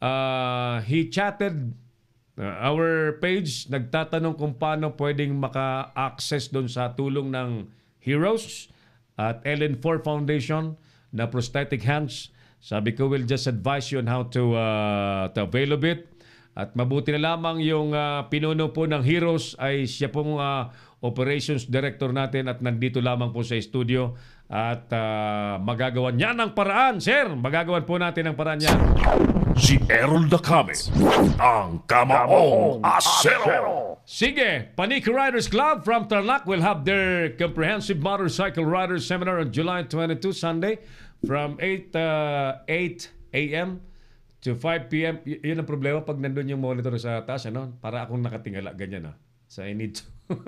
Uh, he chatted uh, our page, nagtatanong kung paano pwedeng maka-access doon sa tulong ng Heroes at L N four Foundation na prosthetic hands. Sabi ko, we'll just advise you on how to, uh, to avail of it. At mabuti na lamang yung uh, pinuno po ng Heroes ay siya pong uh, operations director natin at nandito lamang po sa studio. At uh, magagawan niya ng paraan, sir. Magagawan po natin ng paraan niya. Si Errol Dacame, ang Kamaong Asero. Sige, Paniki Riders Club from Tarlac will have their comprehensive motorcycle riders seminar on July twenty-second, Sunday, from eight a.m. to five p.m. Y- yun ang problema pag nandun yung monitor sa taas, ano? Para akong nakatingala, ganyan, ah. So I need to...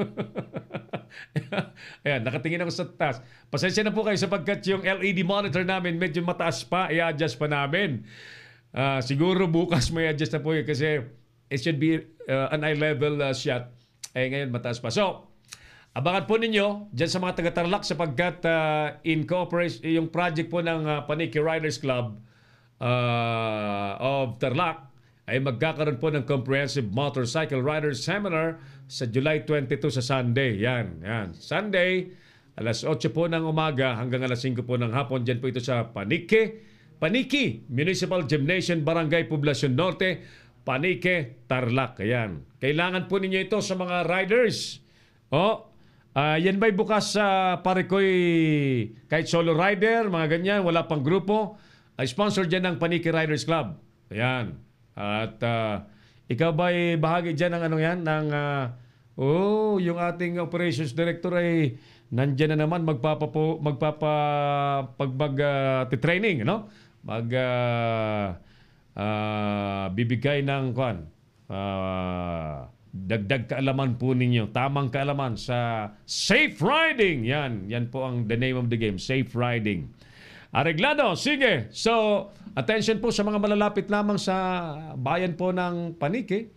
Ayan, nakatingin ako sa taas. Pasensya na po kayo sapagkat yung L E D monitor namin medyo mataas pa, i-adjust pa namin. Ah, siguro bukas may adjust na po yun kasi it should be uh, an eye level uh, shot. Eh ngayon mataas pa. So, abangan po ninyo dyan sa mga taga-Tarlac sapagkat uh, in cooperation, yung project po ng uh, Paniki Riders Club uh, of Tarlac ay magkakaroon po ng Comprehensive Motorcycle Riders Seminar sa July twenty-two sa Sunday. Yan, yan. Sunday, alas otso po ng umaga hanggang alas singko po ng hapon. Dyan po ito sa Paniki, Paniki Municipal Gymnasium, Barangay Poblacion Norte, Paniki, Tarlac. Ayan. Kailangan po ninyo ito sa mga riders. O, uh, yan ba'y bukas sa uh, pare ko'y kahit solo rider, mga ganyan, wala pang grupo, ay sponsor dyan ng Paniki Riders Club. Ayan. At uh, ikaw ba'y bahagi dyan ng ano yan? Ng, uh, oh, yung ating operations director ay nandyan na naman magpapapo, magpapa pagbag uh, training, no? Mag uh, uh, bibigay ng kwan. Uh, dagdag kaalaman po ninyo, tamang kaalaman sa safe riding. Yan, yan po ang the name of the game, safe riding. Areglado, sige. So, attention po sa mga malalapit lamang sa bayan po ng Paniki.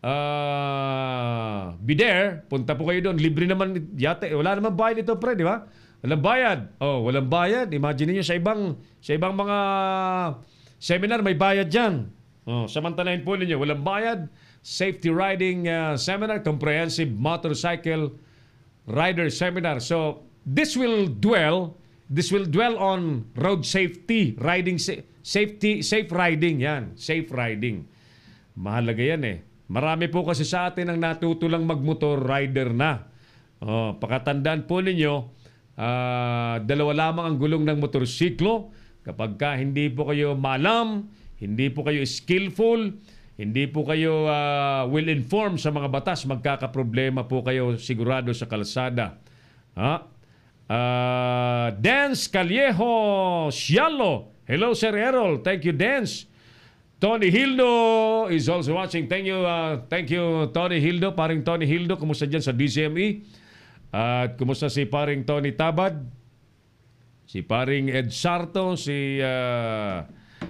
Uh, be there, punta po kayo doon. Libre naman yate. Wala naman bayad ito, pre, di ba? Walang bayad. Oh, walang bayad. Imagine niyo sa ibang sa ibang mga seminar may bayad diyan. Oh, samantalahin po ninyo, walang bayad. Safety riding uh, seminar, comprehensive motorcycle rider seminar. So, this will dwell This will dwell on road safety, riding sa- safety, safe riding yan, safe riding. Mahalaga yan eh. Marami po kasi sa atin ang natutulang magmotor rider na. Oh, pakatandaan po ninyo, uh, dalawa lamang ang gulong ng motorsiklo. Kapag ka hindi po kayo maalam, hindi po kayo skillful, hindi po kayo uh, well-informed sa mga batas, magkakaproblema po kayo sigurado sa kalsada. Ha? Uh, Dance Callejo Sialo. Hello, Sir Errol. Thank you, Dance. Tony Hildo is also watching. Thank you, uh, thank you, Tony Hildo. Paring Tony Hildo, kumusta dyan sa D C M E? At uh, kumusta si paring Tony Tabad? Si paring Ed Sarto, si uh,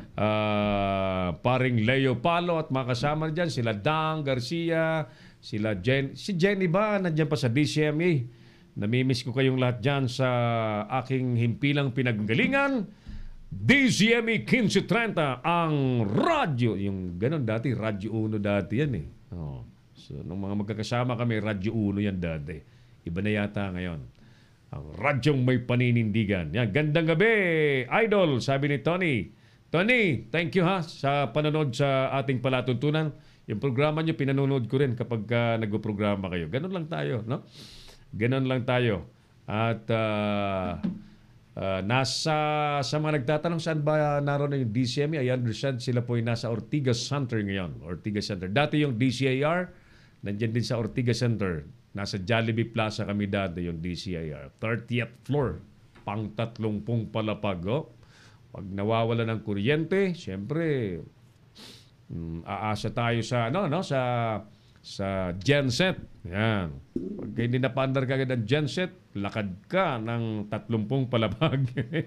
uh, paring Leo Palo at mga kasama dyan. Sila Dang Garcia, sila Jen. Si Jenny ba? Nandiyan pa sa D C M E. Namimiss ko kayong lahat dyan sa aking himpilang pinanggalingan. D C M E fifteen thirty ang radyo. Yung ganun dati, Radyo Uno dati yan eh. Oh. So, nung mga magkakasama kami, Radyo Uno yan dati. Iba na yata ngayon. Ang radyong may paninindigan. Yan, gandang gabi, idol, sabi ni Tony. Tony, thank you ha sa panonood sa ating palatuntunan. Yung programa nyo, pinanonood ko rin kapag uh, nagpo-programa kayo. Ganun lang tayo, no? Ganon lang tayo. At uh, uh, nasa, sa mga nagtatanong saan ba naroon yung D C M E, I understand sila po ay nasa Ortigas Center ngayon. Ortigas Center. Dati yung D C I R, nandiyan din sa Ortigas Center. Nasa Jollibee Plaza kami dati yung D C I R. thirtieth floor. Pang tatlumpung palapag. Oh. Pag nawawala ng kuryente, siyempre, um, aasa tayo sa, ano, no, sa... sa genset. Yan. Pag hindi napaandar ka agad ang genset, lakad ka ng tatlumpung palabag.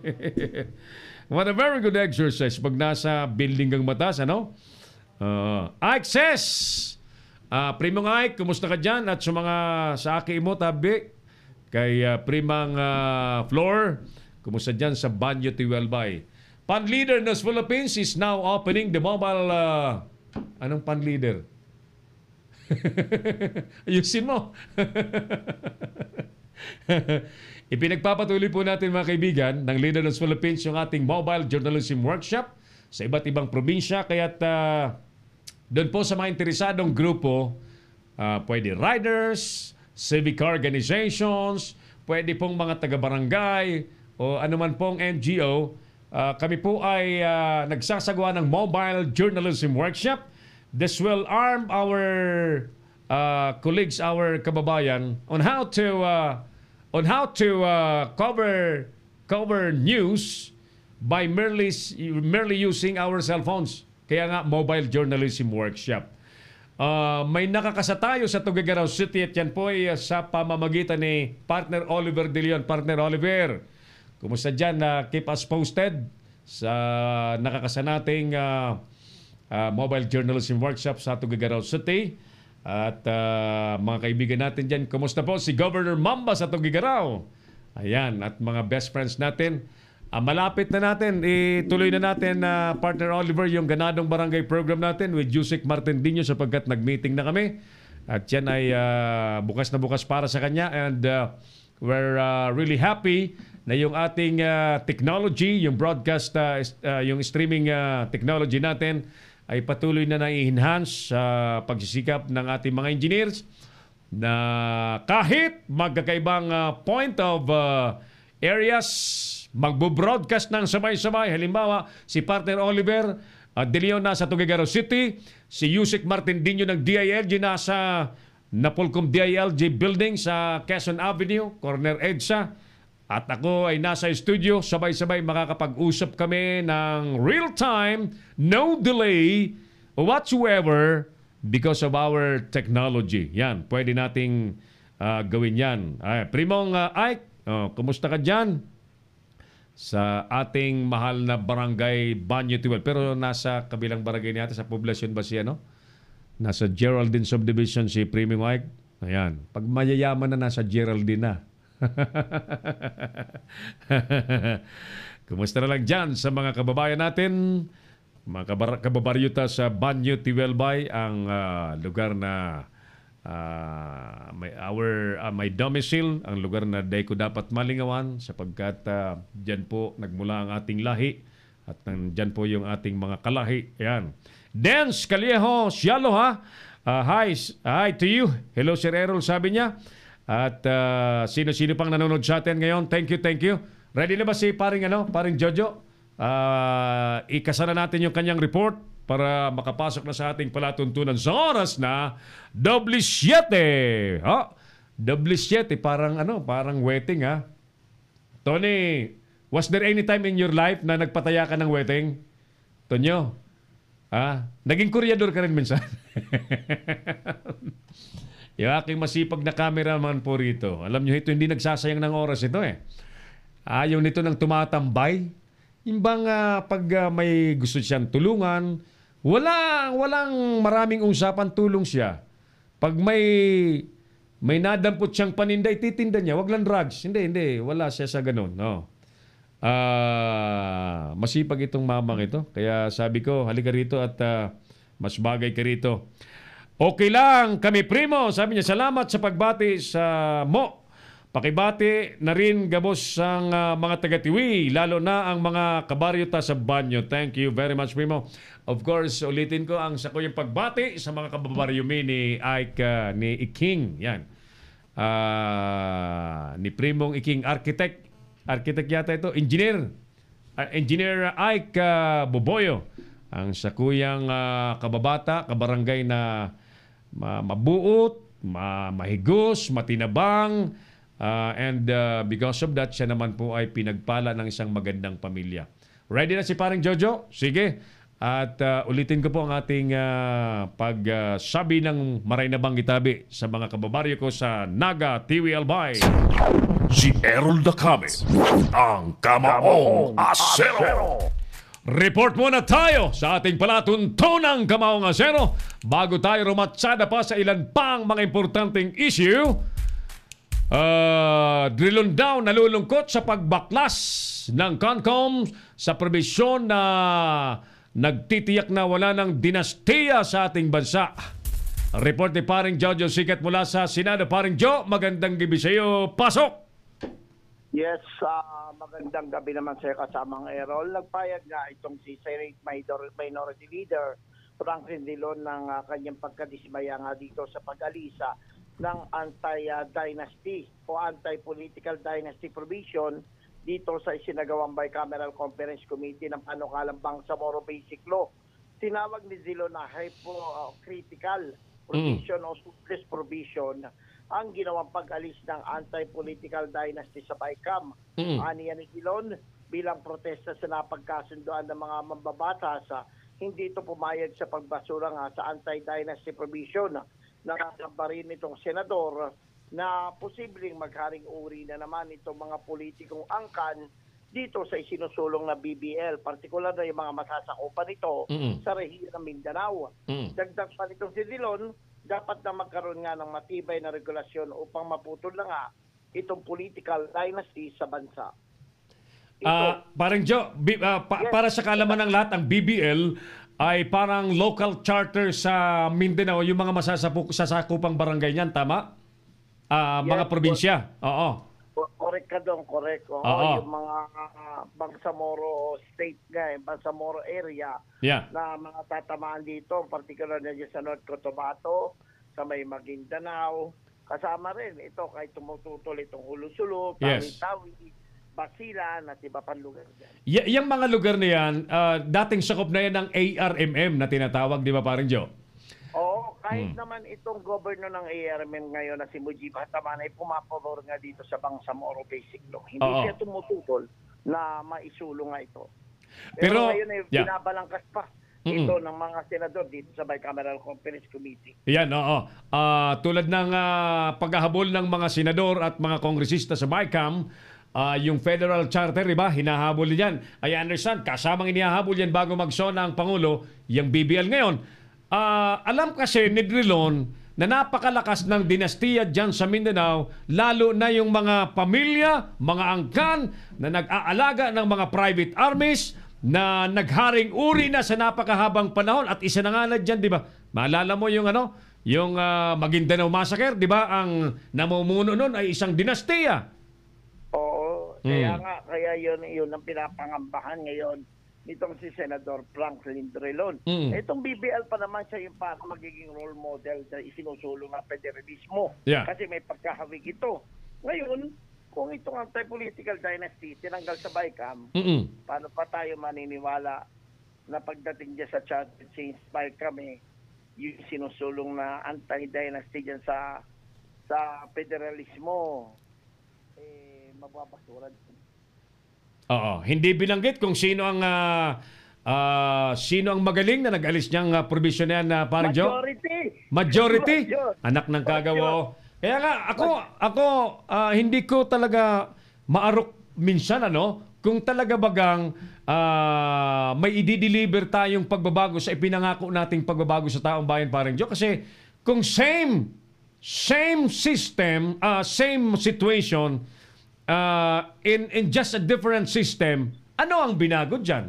What a very good exercise pag nasa building kang matas, ano? Uh, access! Uh, Primong Ike, kumusta ka dyan? At sa mga sa aki mo, tabi, kay uh, Primang uh, Floor, kumusta dyan sa Banyo Tiwelbay? Pan-leader ng Philippines is now opening the mobile... Uh, anong pan-leader? Ayusin mo. Ipinagpapatuloy po natin mga kaibigan ng Leader ng Philippines yung ating mobile journalism workshop sa iba't ibang probinsya. Kaya't uh, doon po sa mga interesadong grupo, uh, pwede riders, civic organizations, pwede pong mga taga-barangay o anuman pong N G O. Uh, kami po ay uh, nagsasagawa ng mobile journalism workshop. This will arm our uh, colleagues, our kababayan, on how to uh, on how to uh, cover cover news by merely merely using our cell phones. Kaya nga mobile journalism workshop. Uh, may nakakasa tayo sa Tuguegarao City at yan po ay uh, sa pamamagitan ni partner Oliver De Leon. Partner Oliver, kumusta dyan? Uh, keep us posted sa nakakasa nating uh, uh, Mobile Journalism Workshop sa Tuguegarao City. At uh, mga kaibigan natin dyan, kumusta po si Governor Mamba sa Tuguegarao? Ayan, at mga best friends natin. Uh, malapit na natin, ituloy na natin, uh, Partner Oliver, yung Ganadong Barangay Program natin with Jusek Martindinho sapagkat nag-meeting na kami. At yan ay uh, bukas na bukas para sa kanya. And uh, we're uh, really happy na yung ating uh, technology, yung broadcast, uh, uh, yung streaming uh, technology natin ay patuloy na na-enhance sa uh, pagsisikap ng ating mga engineers na kahit magkakaibang uh, point of uh, areas, magbo-broadcast ng sabay-sabay. Halimbawa, si Partner Oliver uh, De Leon nasa Tuguegarao City, si Jusek Martindinho ng D I L G nasa Napolcom D I L G Building sa Quezon Avenue, Corner EDSA. At ako ay nasa studio, sabay-sabay makakapag-usap kami ng real-time, no delay whatsoever because of our technology. Yan, pwede nating uh, gawin yan. Ay, Primong uh, Ike, oh, kumusta ka dyan? Sa ating mahal na barangay Banyo twelve. Pero nasa kabilang barangay natin, sa poblasyon ba siya, no? Nasa Geraldine Subdivision si Primong Ike. Ayan, pag mayayaman na nasa Geraldine na. Kumusta na lang dyan sa mga kababayan natin, mga kabar- kababaryuta sa Banyo Tiwelbay, ang uh, lugar na uh, may our uh, may domicile, ang lugar na day ko dapat malingawan sapagkat uh, dyan po nagmula ang ating lahi at dyan po yung ating mga kalahi. Yan. Dance Callejo, Sialo ha. Uh, hi, hi to you. Hello Sir Errol, sabi niya. At uh, sino-sino pang nanonood sa atin ngayon, thank you, thank you. Ready na ba si paring, ano, paring Jojo? Uh, ikasana natin yung kanyang report para makapasok na sa ating palatuntunan sa oras na doble siyete. Oh, doble siyete, parang ano, parang wedding ha. Tony, was there any time in your life na nagpataya ka ng wedding? Tonyo, ha? Naging kuryador ka rin minsan. Yung aking masipag na cameraman po rito. Alam nyo, ito hindi nagsasayang ng oras ito eh. Ayaw nito ng tumatambay. Yung bang uh, pag uh, may gusto siyang tulungan, wala, walang maraming usapan, tulong siya. Pag may may nadampot siyang paninday, titinda niya. Wag lang drugs. Hindi, hindi. Wala siya sa ganun. No. Uh, masipag itong mamang ito. Kaya sabi ko, halika rito at uh, mas bagay ka rito. Okay lang kami, Primo. Sabi niya, salamat sa pagbati sa mo. Pakibati na rin gabos ang uh, mga taga-Tiwi, lalo na ang mga kabaryota sa Banyo. Thank you very much, Primo. Of course, ulitin ko ang sakuyang pagbati sa mga kababaryumi ni Ike, uh, ni Iking. Yan. Uh, ni Primong Iking, architect. Architect yata ito. Engineer. Uh, Engineer Ike uh, Boboyo. Ang sakuyang uh, kababata, kabarangay na mabuot, ma mahigos, matinabang, uh, and uh, because of that, siya naman po ay pinagpala ng isang magandang pamilya. Ready na si paring Jojo? Sige. At uh, ulitin ko po ang ating uh, pagsabi uh, ng maray na bang itabi sa mga kababaryo ko sa Naga T V Albay. Si Errol Dacame, ang Kamaong Asero. Report muna tayo sa ating palatuntunang Kamaong Asero bago tayo rumatsada pa sa ilan pang mga importanteng issue. Uh, Drilon daw nalulungkot sa pagbaklas ng CONCOM sa probisyon na nagtitiyak na wala ng dinastiya sa ating bansa. Report ni paring Jojo Sikat mula sa Senado. Paring Jo, magandang gabi sa iyo. Pasok! Yes, uh, magandang gabi naman sa kasamang Errol. Nagpayag nga itong si Senate Minority Leader Franklin Dillon ng uh, kanyang pagkadismaya nga dito sa pag-alisa ng anti-dynasty o anti-political dynasty provision dito sa isinagawang Bicameral Conference Committee ng Panukalang Bangsamoro Basic Law. Tinawag ni Dillon na hypocritical provision mm. o surplus provision ang ginawang pag-alis ng anti-political dynasty sa BICAM. Mm. Aniya ni Dillon, bilang protesta sa napagkasunduan ng mga mambabatas, hindi ito pumayag sa pagbasura nga sa anti-dynasty provision. Nakakaba rin itong senador na posibleng magharing uri na naman itong mga politikong angkan dito sa isinusulong na B B L, partikular na yung mga masasakupan nito Mm-mm. sa rehiyon ng Mindanao. Mm. Dagdag pa nitong si Dillon, dapat na magkaroon nga ng matibay na regulasyon upang maputol na nga itong political dynasty sa bansa. Ito, Ah, parang Joe, bi- ah, pa- Yes. para sa kaalaman ng lahat, ang B B L ay parang local charter sa Mindanao, yung mga masasapuk sasakupang barangay niyan, tama? Ah, mga Yes, probinsya. Oo. co- correct ka doon, correct. Oo, Oo. yung mga uh, Bangsamoro state nga, eh, Bangsamoro area Yeah. na mga tatamaan dito, particular na dyan sa North Cotabato, sa may Maguindanao, kasama rin ito kahit tumututol itong Hulusulo, Yes. Tawi-Tawi, Basilan at iba pang lugar dyan. Y- yung mga lugar na yan, ah, dating sakop na yan ng A R M M na tinatawag, di ba parang Joe? Oo, kahit Hmm. naman itong governor ng A R M M ngayon na si Mujib Hataman ay pumapabor nga dito sa Bangsamoro Basic Law. Hindi Oo. siya tumututol na maisulong nga ito. Pero, Pero, ngayon ay yeah. binabalangkas pa Mm-mm. ito ng mga senador dito sa Bicameral Conference Committee. Yan, oo. Ah, tulad ng ah, paghahabol ng mga senador at mga kongresista sa BICAM, ah, yung Federal Charter, di ba, hinahabol yan. I understand, kasamang inihahabol yan bago magsona ang Pangulo, yung B B L ngayon. Ah, alam kasi ni Drilon na napakalakas ng dinastiya dyan sa Mindanao, lalo na yung mga pamilya, mga angkan na nag-aalaga ng mga private armies, na nagharing uri na sa napakahabang panahon at isa na nga na dyan, di ba? Maalala mo yung ano, yung uh, Maguindanao Massacre, di ba? Ang namumuno nun ay isang dinastiya. Oo, kaya Mm. nga, kaya yun, yun ang pinapangambahan ngayon nitong si Senador Franklin Drilon. Mm. Itong B B L pa naman siya yung para magiging role model sa isinusulong ng federalismo. Yeah. Kasi may pagkahawig ito. Ngayon, kung itong anti-political dynasty tinanggal sa BICAM, Mm-mm. paano pa tayo maniniwala na pagdating dyan sa charter change BICAM eh, yung sinusulong na anti-dynasty dyan sa sa federalismo, eh, mababasura. Oo, hindi binanggit kung sino ang ah, ah, sino ang magaling na nag-alis niyang uh, provision na yan, na parang Joe? Majority! Majority? Major- Anak ng kagawo. Kaya nga, ako, ako ah, hindi ko talaga maarok minsan, ano, kung talaga bagang ah, may i-deliver tayong pagbabago sa ipinangako nating pagbabago sa taong bayan, parang Joe. Kasi kung same, same system, ah, same situation, ah, in, in just a different system, ano ang binago dyan?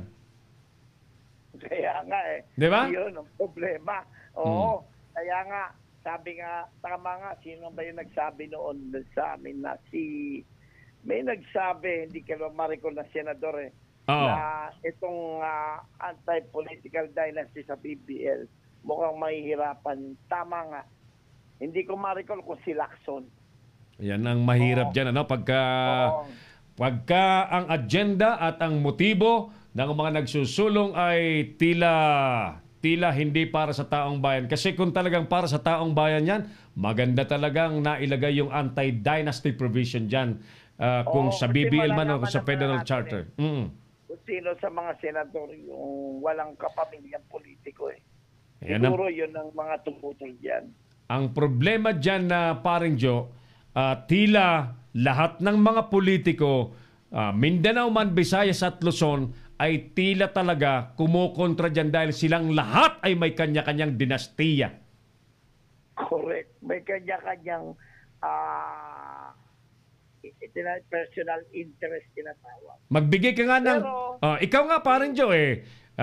Kaya nga eh. Di ba? Yun ang problema. Oo. Kaya nga, sabi nga, tama nga, sino ba yung nagsabi noon sa amin na si, may nagsabi, hindi ka ma-recall na senador eh, Oo. na itong ah, anti-political dynasty sa B B L, mukhang mahihirapan. Tama nga. Hindi ko ma-recall kung si Lacson. Yan ang mahirap dyan, ano? Pagka, Oo. pagka ang agenda at ang motibo ng mga nagsusulong ay tila tila hindi para sa taong bayan. Kasi kung talagang para sa taong bayan yan, maganda talagang nailagay yung anti-dynasty provision dyan. Ah, kung Oo, sa kasi B B L man o malalaman sa naman Federal natin Charter. Mm. Kung sino sa mga senador yung walang kapamilyang politiko eh. Yan ang- Siguro yun ang mga tumutol dyan. Ang problema dyan na paring Joe, ah, tila lahat ng mga politiko, ah, Mindanao man, Visayas at Luzon, ay tila talaga kumukontra dyan dahil silang lahat ay may kanya-kanyang dinastiya. Correct. May kanya-kanyang ah, itina- personal interest tinatawag. Magbigay ka nga ng... Pero- Ah, ikaw nga paring Joe eh,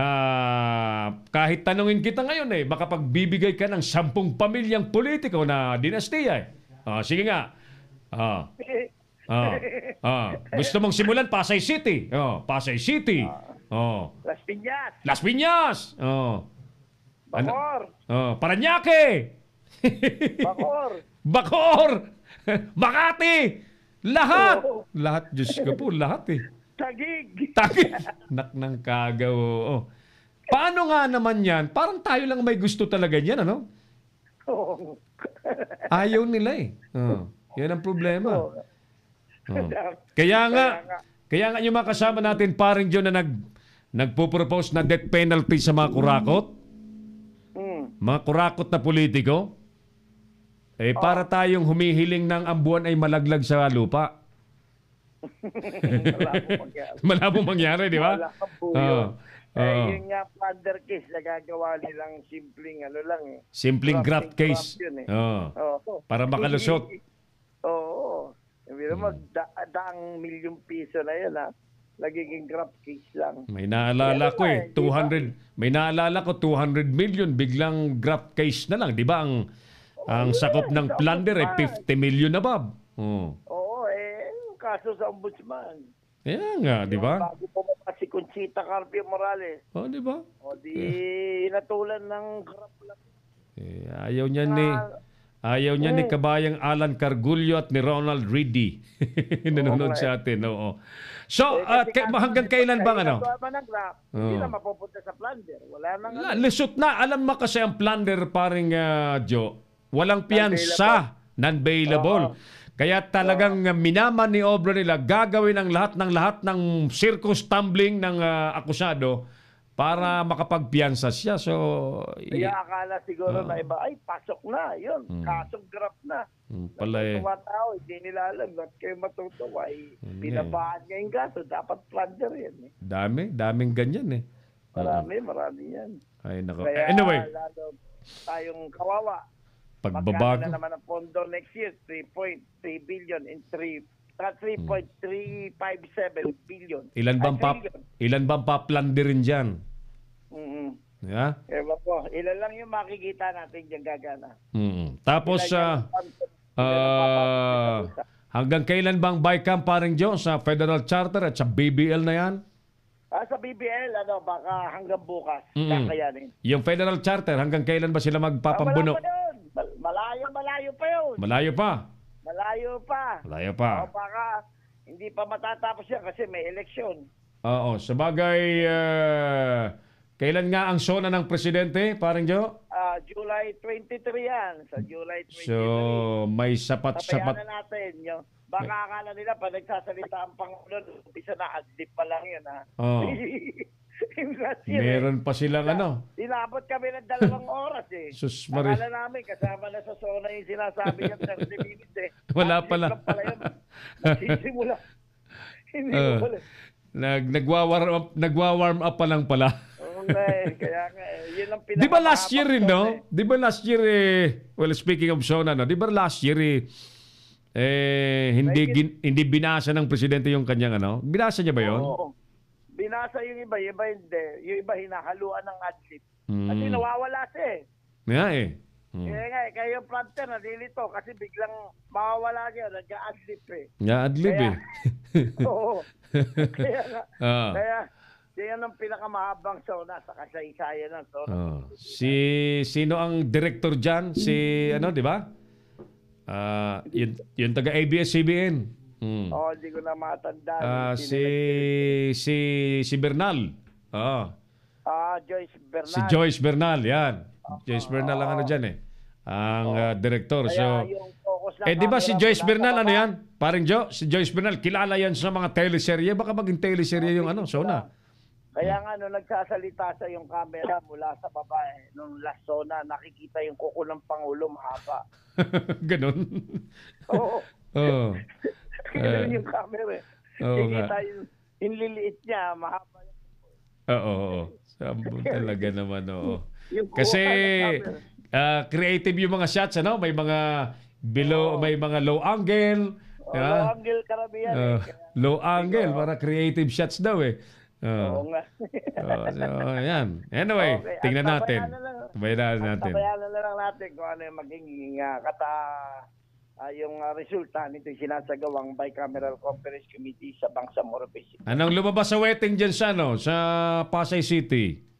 ah, kahit tanungin kita ngayon eh, makapagbibigay ka ng sampung pamilyang politiko na dinastiya eh. Ah, sige nga. Ah. Ah, ah. Gusto mong simulan Pasay City. Oh, Pasay City. Oh. Las Piñas, Las Piñas. Oh. Bacor, Oh, Parañaque. Bacor, Bacoor. Makati. Lahat. Oo. Lahat, Diyos ko po, lahat eh. Taguig. Taki. Nak ng kagaw. Oh. Paano nga naman yan? Parang tayo lang may gusto talaga yan, ano? Oo. Ayaw nila eh. Oh. Yan ang problema. Oo. Oh. Kaya nga, Kaya nga. kaya nga yung mga kasama natin, paring John, na nag, nagpo-propose na death penalty sa mga kurakot, Mm. mga kurakot na politiko, eh para tayong humihiling ng ang buwan ay malaglag sa lupa. Malabo mangyari. Malabo mangyari, di ba? Wala kang buyo. Oo. Eh, Oo. yun nga, plunder case, nagagawa nilang simpleng, ano lang. Simpleng graft case. Graft yun eh. Oo. Oo. Para makalusot. Oo. Hindi mo, Hmm. da, daang milyong piso na yun, ha? Nagiging graft case lang. May naalala Ano ko ba eh, eh, di two ba? hundred, may naalala ko two hundred million, biglang graft case na lang, di ba? Ang, ang sakop yan, ng sa plunder eh, ombudsman. fifty million na ba? Oo. Oo, eh, yung kaso sa ombudsman. Kaya nga, di ba? Bago pumapa si Conchita Carpio Morales. Oh, di ba? O di, natulan ng graft lang. Eh, ayaw niya ni Ah, ayaw niya ni mm. kabayang Alan Cargullo at ni Ronald Reedy. Nanonood Oo, sa atin, oo. So, Eh, at kasi kay- nga, hanggang kailan bang ano? Ginagawa man ng graft, hindi Oo. na mapupunta sa plunder. Wala nang La- Lusot na. Alam mo kasi ang plunder, paring ah, Joe, walang piyansa, non-bailable. Kaya talagang uh, minaman ni obra nila, gagawin ang lahat ng lahat ng circus tumbling ng ah, akusado para makapagpiyansa siya. So, i- Kaya akala siguro Oo. na iba, ay, pasok na. Yun, Mm. kasong graft na. mm, pala eh. Natutuwa tao, hindi nila alam. Ba't kayo matutuwa? Eh, Hindi. binabaan niya yung gaso. Dapat plunder yan. Eh. Dami, daming ganyan eh. Marami, marami yan. Ay, nako. Kaya Anyway, lalo tayong kawawa. Magkano pagbabago. na naman ang pondo next year? three point three billion in three uh, three point three five seven billion. Ilan bang Ay, pa trillion. ilan bang paplanderin diyan? Mm-hmm. Yeah? Ewan ko, ilan lang yung makikita natin dyan gagana. Mm. Tapos sa Ilan yung- ah, hanggang kailan bang bycam paring Joe sa Federal Charter at sa B B L na yan? Ah, sa B B L, ano, baka hanggang bukas, Mm-mm. kakayanin. Yung Federal Charter, hanggang kailan ba sila Ah, magpapambuno? wala pa yun. Mal- Malayo, malayo pa yun. Malayo pa. Malayo pa. Malayo O pa. baka hindi pa matatapos yan kasi may eleksyon. Oo, sa bagay, ah, kailan nga ang sona ng presidente, paring Joe? Ah, July twenty-three yan. Sa July twenty-three. So, may Tapayanan sapat-sapat. natin. Yung, baka akala nila pa nagsasalita ang Pangulo, umpisa na adlib pa lang yun, ha? Oo. Yung last year, Meron pa silang ano. eh, inabot kami ng dalawang oras, eh. Sus Maria. Akala namin, kasama na sa zona yung sinasabi niya thirty minutes, eh. Wala Adlib pala. lang pala yun. Nagsisimula. Hindi Oo. ko pala. Nag nagwa-warm up, nagwa-warm up pa lang pala. Oo nga, eh. Kaya nga, eh, yun ang Di ba last pinakamahabang year rin, zona, no? eh. Di ba last year, eh, well, speaking of Sona, no? Di ba last year, eh, eh hindi, Mahigit- gin, hindi binasa ng presidente yung kanyang, ano? Binasa niya ba yun? Oo. Binasa yung iba, yung iba hindi. Yung iba hinahaluan ng adlib. Mm. Kasi nawawala siya, eh. Nga eh. Mm. Kaya nga, eh, kaya yung planter nalilito kasi biglang mawawala niya, nag-adlib eh. Nga adlib Kaya- eh. Oo. Kaya nga, Ah. kaya yan ang pinakamahabang zona sa kasaysayan ng zona. Oh. Si sino ang director diyan? Si ano, di ba? Ah, yun, yun taga A B S C B N. Hmm. Oo, hindi ko na matandaan. Ah, Sino si nag- si si Bernal. Ah, Ah, Joyce Bernal. si Joyce Bernal, yan. Joyce Bernal ang ano diyan eh. Ang ah, director. Kaya So yung focus ng eh di ba si camera Joyce mula Bernal sa ano baba, yan? Paring Joe, si Joyce Bernal kilala yan sa mga teleserye, baka maging teleserye yung ano, Sona. Kaya nga, nung nagsasalita sa yung camera mula sa baba, eh, nung last zona, nakikita yung kuko ng Pangulo mahaba. Ganon. Oo. Oh. Ganun yung camera. eh. Oo Kikita nga. yung, yung liliit niya, mahaba yung, Oo, oo. Sambo talaga naman, oo. yung kuko Kasi ng camera. ah, creative yung mga shots, ano? May mga below, may mga low angle. Oh, yeah. low angle karamihan. Ah, eh. Kaya- low angle, para creative shots daw eh. Oo Oh. nga. Oh, so, ayan. Anyway, Okay, at tingnan natin. tabayan na lang. Tabayan At natin. tabayanan na lang natin kung ano yung magiging uh, kata ah, yung ah, resulta nito yung sinasagawang bicameral conference committee sa Bangsamoro Bay City. Anong lumabas sa wedding dyan sa, ano, sa Pasay City?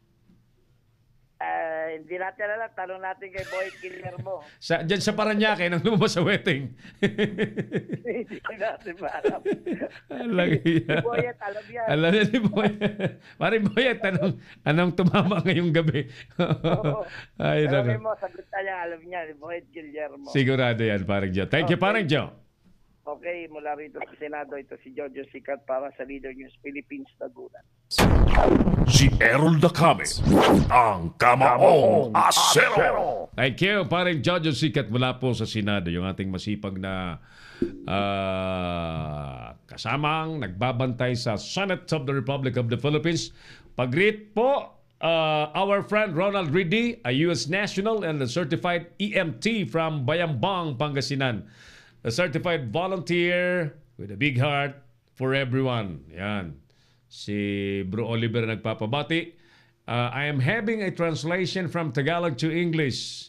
Eh, hindi natin alam. Tanong natin kay Boyd Guillermo. Sa, dyan sa Paranaque, anong lumabas sa wedding? Hindi natin maalam. Alam Si Boyet, alam yan. Alam niya ni Boyet. Pare Boyet, anong, anong tumama ngayong gabi? Oo. Ay, Alam nako. mo, sagot niya, alam niya, ni Boyd Guillermo. Sigurado yan, parang Joe. Thank you, Okay. parang Joe. Okay, mula rito sa Senado, ito si Jojo Sicat para sa Leader News Philippines, Laguna. Si Errol Dacame, ang Kamaong Asero. Thank you, paring Jojo Sikat mula po sa Senado, yung ating masipag na ah, kasamang nagbabantay sa Senate of the Republic of the Philippines. Pag-greet po, uh, our friend Ronald Riddy, a U S national and a certified E M T from Bayambang, Pangasinan. A certified volunteer with a big heart for everyone. Yan. Si Bro Oliver nagpapabati. Uh, I am having a translation from Tagalog to English.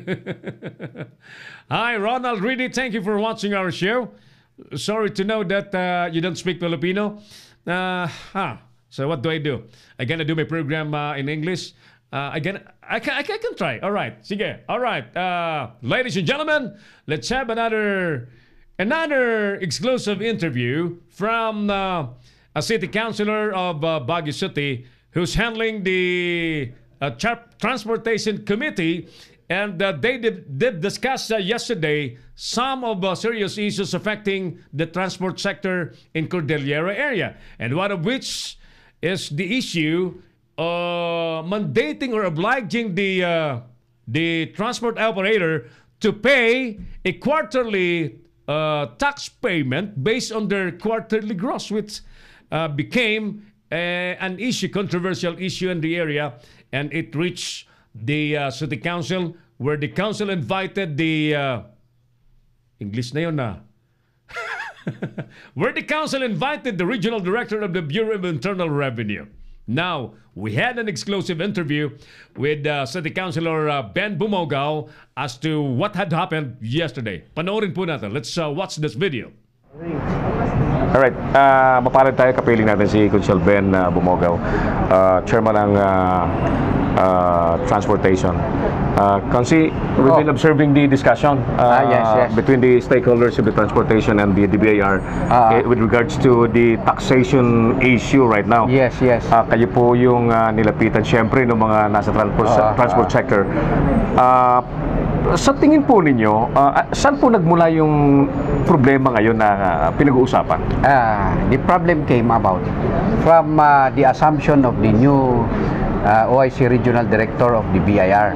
Hi, Ronald Riddy. Thank you for watching our show. Sorry to know that uh, you don't speak Filipino. Uh, huh. So what do I do? I gonna do my program uh, in English. Uh, I, can, I, can, I can I can try. All right. Sige. All right. Uh, ladies and gentlemen, let's have another another exclusive interview from uh, a city councilor of uh, Baguio City who's handling the uh, tra- transportation committee, and uh, they did, did discuss uh, yesterday some of uh, serious issues affecting the transport sector in Cordillera area, and one of which is the issue uh, mandating or obliging the uh, the transport operator to pay a quarterly uh, tax payment based on their quarterly gross, which uh, became uh, an issue, controversial issue in the area, and it reached the uh, city council, where the council invited the uh, English na yun na. Where the council invited the regional director of the Bureau of Internal Revenue. Now, we had an exclusive interview with uh, City Councilor uh, Ben Bumogao as to what had happened yesterday. Panoorin po natin. Let's uh, watch this video. Alright, uh, mapalad tayo, kapiling natin si Council Ben uh, Bumogao, uh, chairman ng uh, uh, transportation. Uh, Council, we've Oh. been observing the discussion uh, Ah, yes, yes. between the stakeholders of the transportation and the D B A R Ah. eh, with regards to the taxation issue right now. Yes, yes. Uh, kayo po yung uh, nilapitan siyempre ng mga nasa transport, Ah, transport ah. sector. Uh, sa tingin po ninyo, uh, saan po nagmula yung problema ngayon na uh, pinag-uusapan? Uh, the problem came about from uh, the assumption of the new uh, O I C Regional Director of the B I R.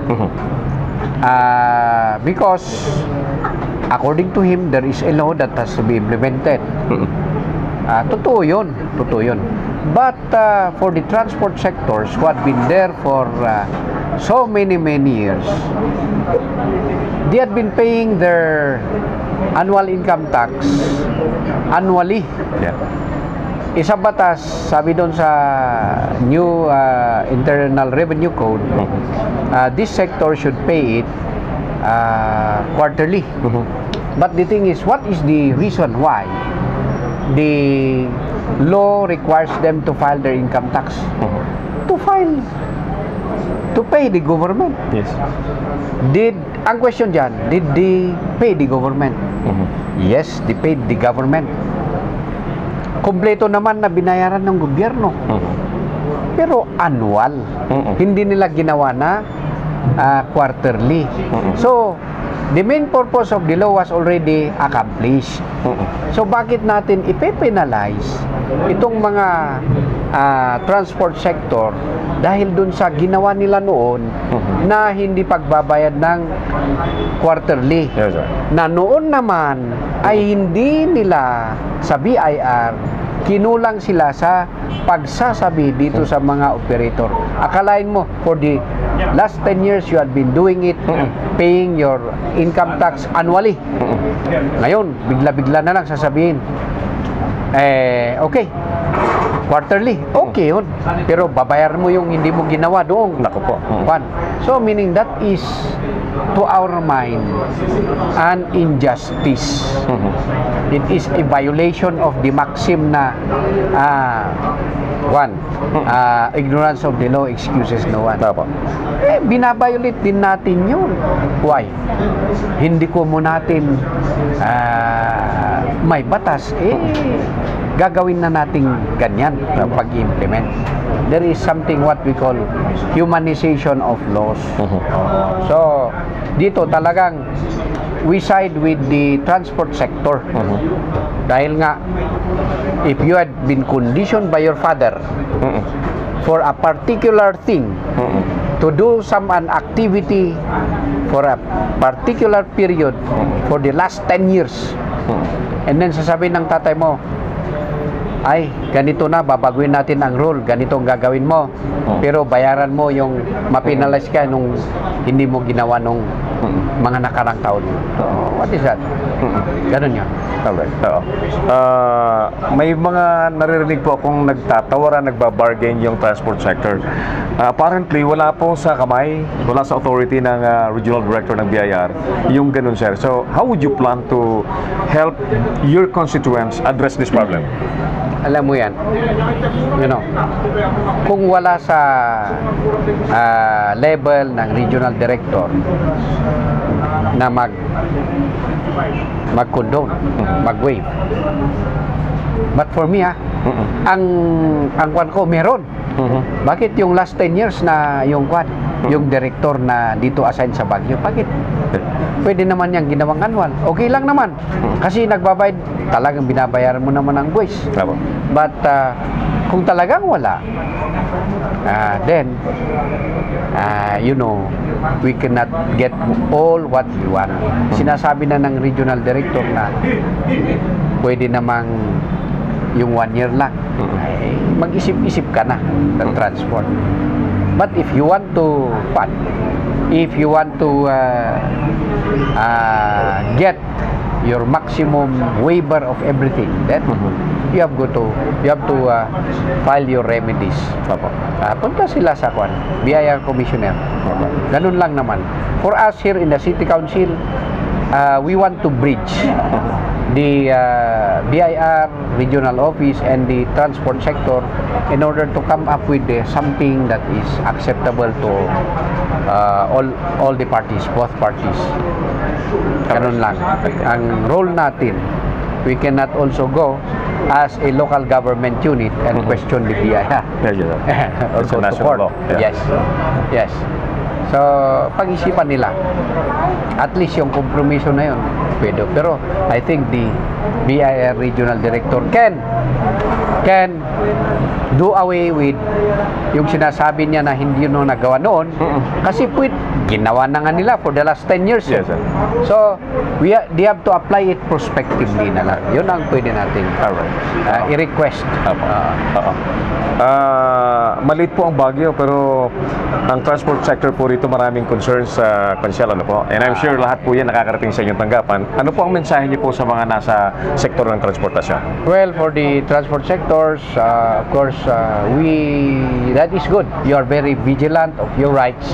Uh, because according to him, there is a law that has to be implemented. Uh, totoo yun, totoo yun. But uh, for the transport sectors who had been there for uh, so many, many years, they had been paying their annual income tax annually. Yeah. Isa batas, sabi doon sa new uh, Internal Revenue Code, uh, this sector should pay it uh, quarterly. But the thing is, what is the reason why the law requires them to file their income tax? To file, to pay the government. Yes. Did, ang question dyan, did they pay the government? Yes, they paid the government. Kompleto naman na binayaran ng gobyerno. Pero annual. Hindi nila ginawa na uh, quarterly. So, the main purpose of the law was already accomplished. So, bakit natin ipe-penalize itong mga uh, transport sector dahil dun sa ginawa nila noon na hindi pagbabayad ng quarterly? Yes, sir. Na noon naman ay hindi nila sa B I R kinulang sila sa pagsasabi dito sa mga operator. Akalain mo, for the last ten years you had been doing it, paying your income tax annually. Ngayon, bigla-bigla na lang sasabihin, eh, okay, quarterly, okay yun. Pero babayaran mo yung hindi mo ginawa doon. Naku po. One. So, meaning that is, to our mind, an injustice. It is a violation of the maxim na uh, one, uh, ignorance of the law excuses no one. Tama. Eh, binabiolate din natin yun. Why? Hindi ko mo natin uh, may batas, eh, gagawin na nating ganyan ang pag-implement. There is something what we call humanization of laws. So, dito talagang we side with the transport sector. Dahil nga, if you had been conditioned by your father for a particular thing, to do some an activity for a particular period for the last ten years, and then sasabihin ng tatay mo, ay, ganito na, babaguhin natin ang rule, ganito ang gagawin mo, pero bayaran mo yung mapinalize ka nung hindi mo ginawa nung mga nakarang taon. What is that? Ganun yun. Alright. Oo. Ah, may mga naririnig po akong nagtatawaran, nagbabargain yung transport sector. Ah, apparently, wala po sa kamay, wala sa authority ng ah, regional director ng B I R, yung ganun, sir. So, how would you plan to help your constituents address this problem? Alam mo yan, you know, kung wala sa uh, level ng regional director na mag mag-condone, mag-waive. But for me, ah, ang ang kwan ko meron. Bakit yung last ten years na yung kwan, yung director na dito assign sa Baguio, bakit? Pwede naman yung ginawang annual. Okay lang naman. Kasi nagbabayad, talagang binabayaran mo naman ang buwis. But uh, kung talagang wala, uh, then, uh, you know, we cannot get all what we want. Sinasabi na ng regional director na pwede namang yung one year lang. Ay, mag-isip-isip ka na ng transport. But if you want to, what? If you want to uh, uh, get your maximum waiver of everything, then you have go to you have to uh, file your remedies. Uh, punta sila sa kwan, B I R commissioner. Ganun lang naman. For us here in the city council, uh, we want to bridge the uh, B I R regional office and the transport sector in order to come up with uh, something that is acceptable to uh, all all the parties, both parties. Ganun lang. Ang role natin, we cannot also go as a local government unit and question the B I R. Yeah, or go to court. Yeah. Yes. Yes. So, pag-isipan nila. At least yung kompromiso na yun, pwede. Pero, I think the B I R Regional Director can can do away with yung sinasabi niya na hindi yun nagawa noon. Kasi pwede, ginawa na nga nila for the last ten years. Yes, sir. So, we ha they have to apply it prospectively na lang. Yun ang pwede natin uh, i-request. Uh, uh, uh, maliit po ang Baguio, pero ang transport sector po rito maraming concerns sa uh, konsyal, ano po? And I'm sure lahat po yan nakakarating sa inyong tanggapan. Ano po ang mensahe niyo po sa mga nasa sektor ng transportasyon? Well, for the transport sectors, uh, of course, uh, we that is good. You are very vigilant of your rights,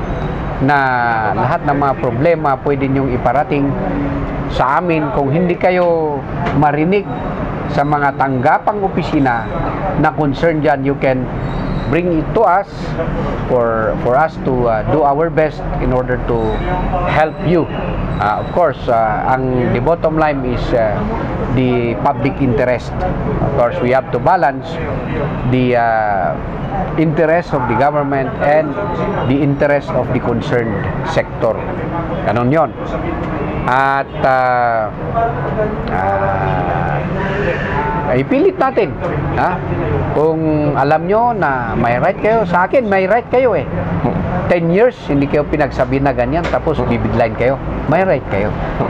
na lahat ng mga problema pwede niyong iparating sa amin. Kung hindi kayo marinig sa mga tanggapang opisina na concern dyan, you can bring it to us for for us to uh, do our best in order to help you. Uh, of course, uh, ang the bottom line is uh, the public interest. Of course, we have to balance the uh, interest of the government and the interest of the concerned sector. Ganon yon. At uh, uh, ipilit natin, ha? Kung alam nyo na may right kayo, sa akin may right kayo eh. ten years hindi kayo pinagsabi na ganyan, tapos bibiglain kayo, may right kayo.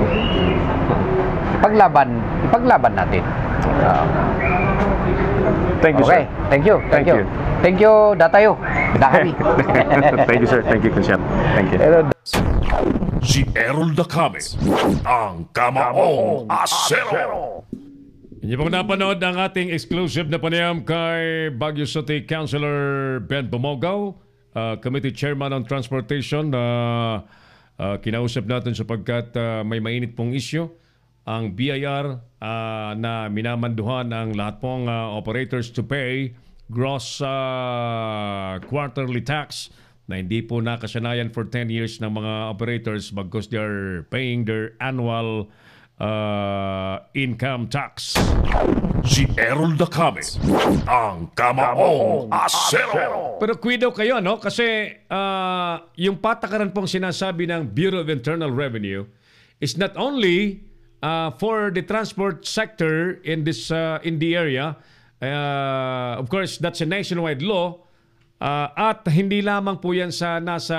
Paglaban, ipaglaban natin. Uh, Thank you, okay. sir. Thank you. Thank, Thank you. you. Thank you, Datayo. Dami. Thank you, sir. Thank you, Consyal. Thank you. Pero Si Errol Dacame, ang Kamaong Asero. Hindi pong napanood ang ating exclusive na panayam kay Baguio City Councilor Ben Bumogaw, uh, Committee Chairman on Transportation, na uh, kinausap natin sapagkat uh, may mainit pong issue. Ang B I R uh, na minamanduhan ang lahat pong uh, operators to pay gross uh, quarterly tax na hindi po nakasanayan for ten years ng mga operators because they're paying their annual uh, income tax. Si Errol Dacame, ang Kamaong Asero. Pero kuido kayo, no? Kasi uh, yung patakaran pong sinasabi ng Bureau of Internal Revenue is not only uh, for the transport sector in this uh, in the area. Uh, of course, that's a nationwide law. Uh, at hindi lamang po yan sa nasa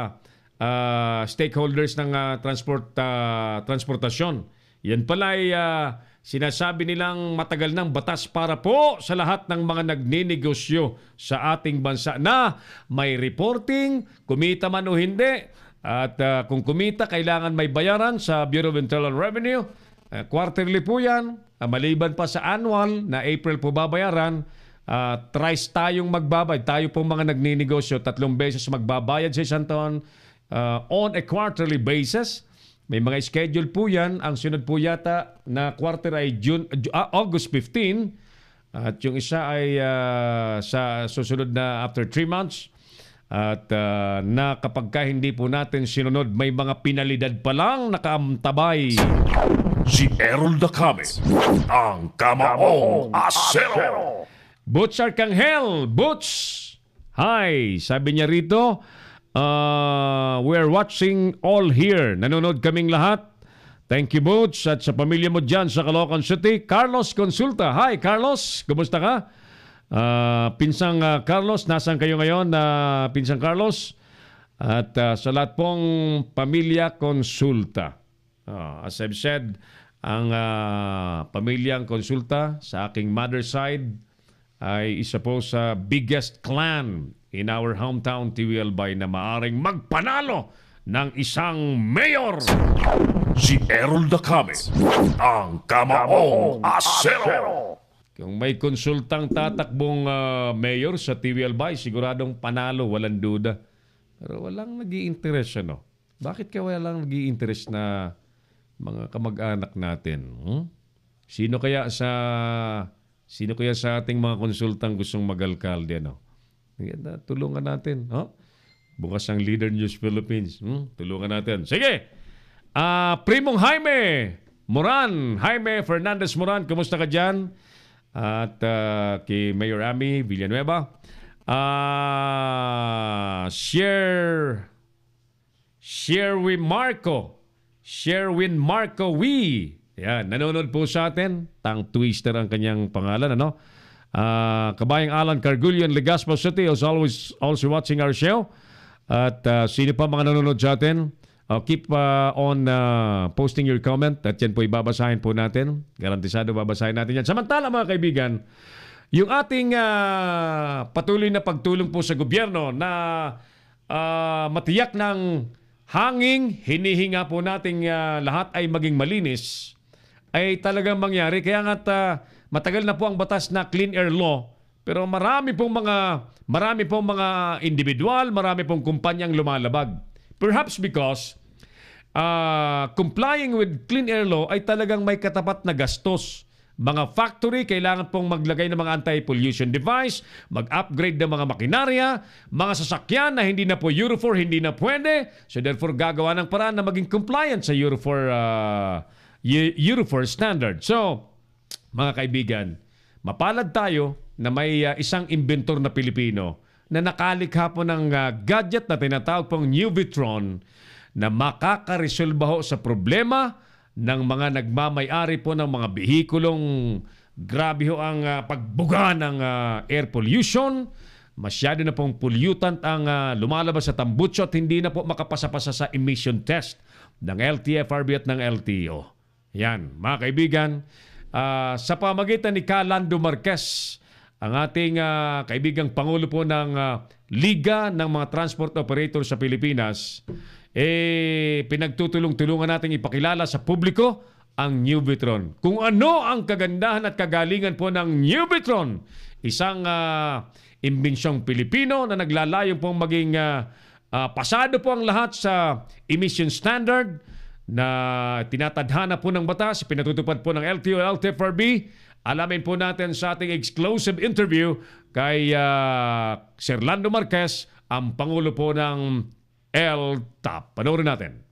uh, stakeholders ng uh, transport uh, transportasyon. Yan pala ay uh, sinasabi nilang matagal ng batas para po sa lahat ng mga nagninegosyo sa ating bansa na may reporting, kumita man o hindi. At uh, kung kumita, kailangan may bayaran sa Bureau of Internal Revenue. Uh, quarterly po yan. Uh, maliban pa sa annual na April po babayaran. Uh, thrice tayong magbabayad. Tayo pong mga nagninegosyo, tatlong beses magbabayad sa isang taon uh, on a quarterly basis. May mga schedule po yan. Ang sunod po yata na quarter ay June, uh, August fifteenth. At yung isa ay uh, sa susunod na after three months. At uh, na kapag ka hindi po natin sinunod, may mga pinalidad pa lang nakaamtabay. Si Errol Dacame, ang Kamaong Asero. Butch Arcangel, Butch! Hi! Sabi niya rito, uh, we're watching all here. Nanonood kaming lahat. Thank you, Butch. At sa pamilya mo dyan sa Caloocan City, Carlos Consulta. Hi, Carlos! Kumusta ka? Uh, Pinsang uh, Carlos, nasan kayo ngayon? Uh, Pinsang Carlos? At uh, sa lahat pong pamilya Consulta. Uh, as I've said, ang uh, pamilyang Consulta sa aking mother's side ay isa po sa biggest clan in our hometown T V L B na maaring magpanalo ng isang mayor. Si Errol Dacame, ang Kamaong Asero. Kung may konsultang tatakbong uh, mayor sa T V L B, siguradong panalo, walang duda. Pero walang nag-i-interest, ano? Bakit kaya walang nag-i-interest na mga kamag-anak natin? Hmm? Sino kaya sa sino kaya sa ating mga konsultang gustong mag-alkalde, ano? Tulungan natin, huh? Bukas ang Leader News Philippines. Hmm? Tulungan natin. Sige! Uh, Primong Jaime Moran, Jaime Fernandez Moran, kumusta ka dyan? At uh, kay Mayor Ami Villanueva. Uh, share Sherwin Marco. Sherwin Marco Wee. Yan, nanonood po sa atin. Tang Twister ang kanyang pangalan, ano? Uh, Kabayang Alan Cargullion, Legazpo City is always also watching our show. At uh, sino pa mga nanonood sa atin? Uh, keep uh, on uh, posting your comment at yan po ibabasahin po natin. Garantisado babasahin natin yan. Samantala mga kaibigan, yung ating uh, patuloy na pagtulong po sa gobyerno na uh, matiyak ng hanging, hinihinga po nating uh, lahat ay maging malinis, ay talagang mangyari. Kaya nga uh, matagal na po ang batas na Clean Air Law, pero marami pong mga marami pong mga individual, marami pong kumpanyang lumalabag. Perhaps because uh, complying with Clean Air Law ay talagang may katapat na gastos. Mga factory, kailangan pong maglagay ng mga anti-pollution device, mag-upgrade ng mga makinarya, mga sasakyan na hindi na po Euro four, hindi na pwede. So therefore, gagawa ng paraan na maging compliant sa Euro four, uh, Euro four standard. So, mga kaibigan, mapalad tayo na may uh, isang inventor na Pilipino na nakalikha po ng uh, gadget na tinatawag pong Nuvitron na makakaresolba ho sa problema ng mga nagmamay-ari po ng mga bihikulong grabe ho ang uh, pagbuga ng uh, air pollution. Masyado na pong pollutant ang uh, lumalabas sa tambutso at hindi na po makapasa-pasa sa emission test ng L T F R B at ng L T O. Yan, mga kaibigan, uh, sa pamagitan ni Calando Marquez, ang ating uh, kaibigang Pangulo po ng uh, Liga ng mga Transport Operators sa Pilipinas, eh, pinagtutulong-tulungan natin ipakilala sa publiko ang Nuvitron. Kung ano ang kagandahan at kagalingan po ng Nuvitron, isang uh, imbensyong Pilipino na naglalayong pong maging uh, uh, pasado po ang lahat sa emission standard na tinatadhana po ng batas, pinatutupad po ng L T O, L T F R B. Alamin po natin sa ating exclusive interview kay uh, Sir Lando Marquez, ang Pangulo po ng L T A P. Panoorin natin.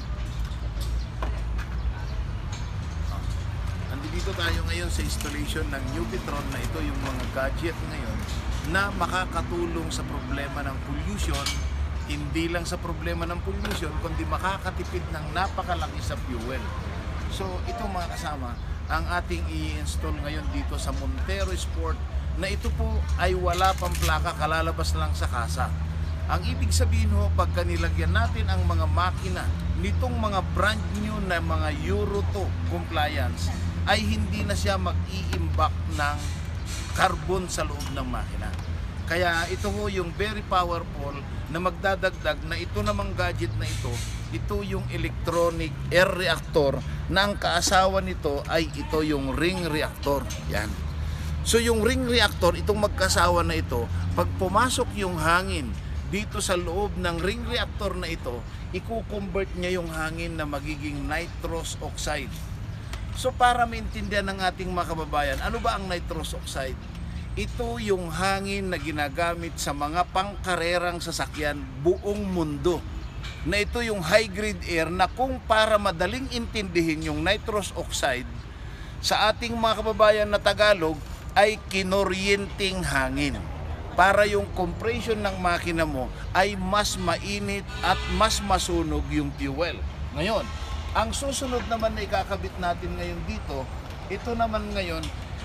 Nandito tayo ngayon sa installation ng Nuvitron na ito yung mga gadget ngayon na makakatulong sa problema ng pollution hindi lang sa problema ng pollution, kundi makakatipid ng napakalaki sa fuel. So ito mga kasama, ang ating i-install ngayon dito sa Montero Sport, na ito po ay wala pang plaka, kalalabas lang sa kasa. Ang ibig sabihin ho, pagka nilagyan natin ang mga makina nitong mga brand new na mga Euro two compliance, ay hindi na siya mag-i-imbak ng carbon sa loob ng makina. Kaya ito ho yung very powerful na magdadagdag na ito namang gadget na ito, ito yung electronic air reactor na ang kaasawa nito ay ito yung ring reactor. Yan. So yung ring reactor, itong magkasawa na ito, pag pumasok yung hangin dito sa loob ng ring reactor na ito, i-convert niya yung hangin na magiging nitrous oxide. So para maintindihan ng ating mga kababayan, ano ba ang nitrous oxide? Ito yung hangin na ginagamit sa mga pangkarerang sasakyan buong mundo. Na ito yung high grade air na kung para madaling intindihin yung nitrous oxide sa ating mga kababayan na Tagalog ay kinoryenteng hangin. Para yung compression ng makina mo ay mas mainit at mas masunog yung fuel. Ngayon, ang susunod naman na ikakabit natin ngayon dito, ito naman ngayon,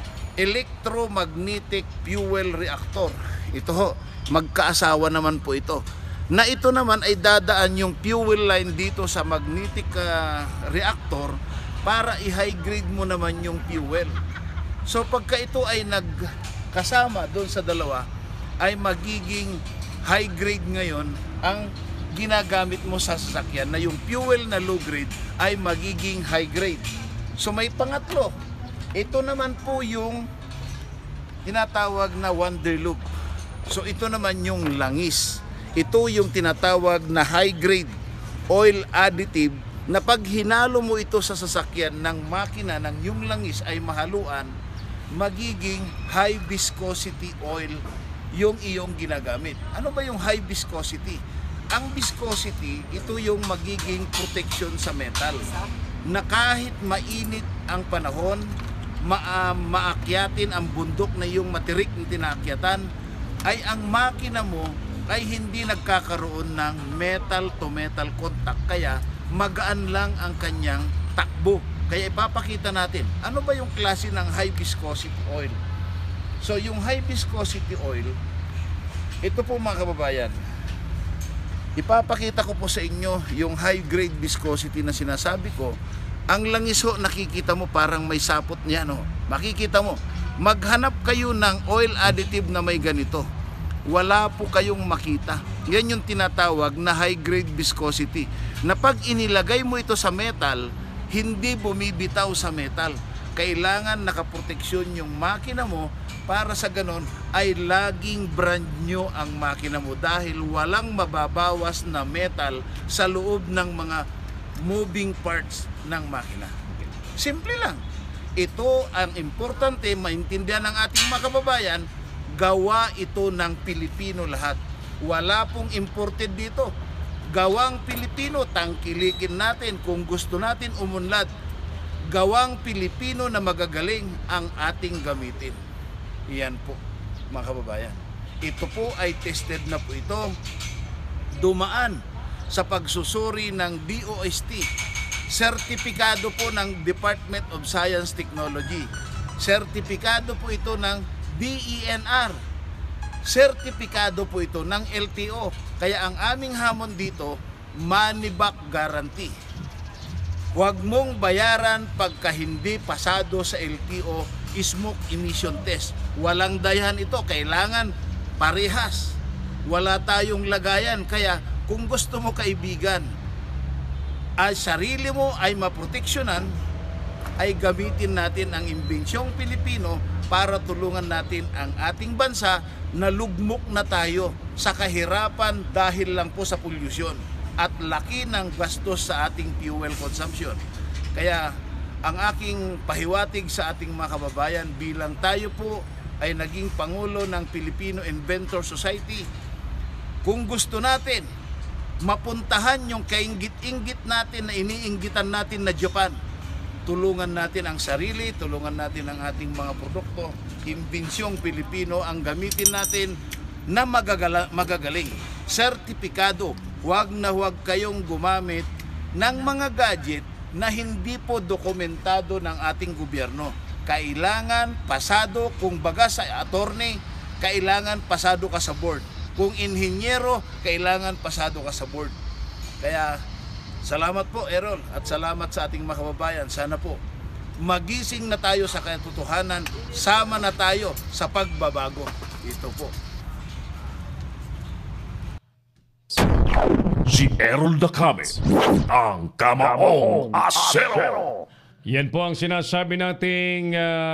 electromagnetic fuel reactor. Ito ho, magkaasawa naman po ito. Na ito naman ay dadaan yung fuel line dito sa magnetic uh, reactor para i-high grade mo naman yung fuel. So pagka ito ay nagkasama doon sa dalawa, ay magiging high grade ngayon ang ginagamit mo sa sasakyan, na yung fuel na low grade ay magiging high grade. So may pangatlo, ito naman po yung tinatawag na wonder loop. So ito naman yung langis. Ito yung tinatawag na high grade oil additive na pag hinalo mo ito sa sasakyan ng makina ng yung langis ay mahaluan, magiging high viscosity oil yung iyong ginagamit. Ano ba yung high viscosity? Ang viscosity, ito yung magiging protection sa metal na kahit mainit ang panahon, ma maakyatin ang bundok na yung matirik na tinakyatan, ay ang makina mo ay hindi nagkakaroon ng metal to metal contact, kaya magaan lang ang kanyang takbo. Kaya ipapakita natin, ano ba yung klase ng high viscosity oil? So yung high viscosity oil, ito po mga kababayan, ipapakita ko po sa inyo yung high grade viscosity na sinasabi ko. Ang langis ho, nakikita mo parang may sapot niya, no? Makikita mo, maghanap kayo ng oil additive na may ganito. Wala po kayong makita. Yan yung tinatawag na high grade viscosity, na pag inilagay mo ito sa metal, hindi bumibitaw sa metal. Kailangan nakaproteksyon yung makina mo para sa ganon ay laging brand new ang makina mo, dahil walang mababawas na metal sa loob ng mga moving parts ng makina. Simple lang. Ito ang importante maintindihan ng ating mga kababayan. Gawa ito ng Pilipino lahat. Wala pong imported dito. Gawang Pilipino, tangkilikin natin kung gusto natin umunlad. Gawang Pilipino na magagaling ang ating gamitin. Iyan po mga kababayan. Ito po ay tested na po ito. Dumaan sa pagsusuri ng D O S T. Sertipikado po ng Department of Science Technology. Sertipikado po ito ng D E N R. Sertipikado po ito ng L T O. Kaya ang aming hamon dito, money back guarantee. Huwag mong bayaran pagka hindi pasado sa L T O smoke emission test. Walang dayan ito, kailangan parehas. Wala tayong lagayan. Kaya kung gusto mo kaibigan, ay sarili mo ay maproteksyonan, ay gamitin natin ang imbensiyong Pilipino para tulungan natin ang ating bansa na lugmok na tayo sa kahirapan dahil lang po sa pollution at laki ng gastos sa ating fuel consumption. Kaya ang aking pahiwatig sa ating mga kababayan, bilang tayo po ay naging Pangulo ng Filipino Inventor Society, kung gusto natin mapuntahan yung kainggit-inggit natin na iniinggitan natin na Japan, tulungan natin ang sarili, tulungan natin ang ating mga produkto, imbensyong Pilipino ang gamitin natin na magagala, magagaling. sertipikado. Huwag na huwag kayong gumamit ng mga gadget na hindi po dokumentado ng ating gobyerno. Kailangan pasado, kung baga sa attorney, kailangan pasado ka sa board. Kung inhinyero, kailangan pasado ka sa board. Kaya salamat po, Errol, at salamat sa ating mga kababayan. Sana po magising na tayo sa katotohanan, sama na tayo sa pagbabago. Ito po. Si Errol Dacame, ang Kamaong Asero. Yan po ang sinasabi nating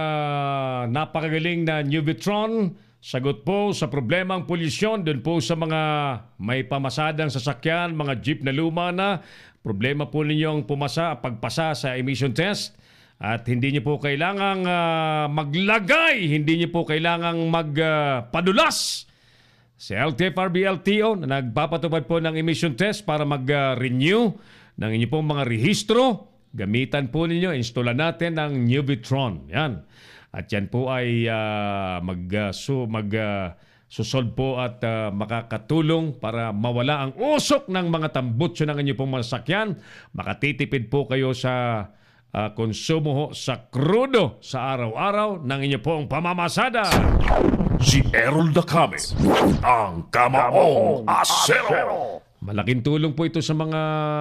ah, napakagaling na Nubitron. Sagot po sa problemang polusyon doon po sa mga may pamasadang sasakyan, mga jeep na luma na. Problema po ninyong pumasa, pagpasa sa emission test. At hindi niyo po kailangang ah, maglagay, hindi niyo po kailangang magpadulas sa L T F R B L T O na nagpapatupad po ng emission test para mag-renew ng inyong pong mga rehistro. Gamitan po ninyo, installan natin ang Nubitron. Yan. At yan po ay uh, mag, uh, su, mag uh, susolve po at uh, makakatulong para mawala ang usok ng mga tambutso ng inyong pong masakyan. Makatitipid po kayo sa uh, konsumo ho, sa krudo sa araw-araw ng inyong pong pamamasada. Si Errol Dacame, ang Kamaong Asero. Malaking tulong po ito sa mga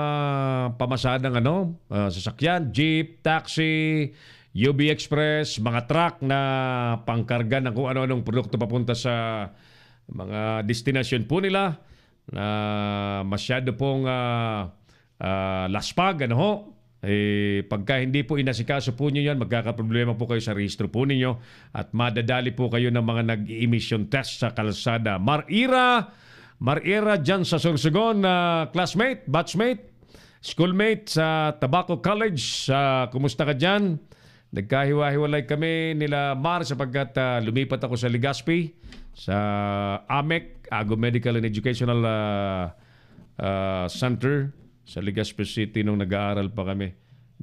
pamasadang ano, uh, sasakyan, jeep, taxi, U B Express, mga truck na pangkarga ng kung ano-anong produkto papunta sa mga destinasyon po nila na masyado pong uh, uh, laspag, ano ho. Eh, pagka hindi po inasikaso po nyo yan, magkakaproblema po kayo sa rehistro po ninyo at madadali po kayo ng mga nag-emission test sa kalsada. Marira, Marira dyan sa Sorsogon, uh, classmate, batchmate, schoolmate sa Tabaco College. Uh, kumusta ka dyan? Nagkahiwa-hiwalay kami nila Mar sapagkat uh, lumipat ako sa Legazpi, sa A M E C, Ago Medical and Educational uh, uh, Center sa Legazpi City nung nag-aaral pa kami.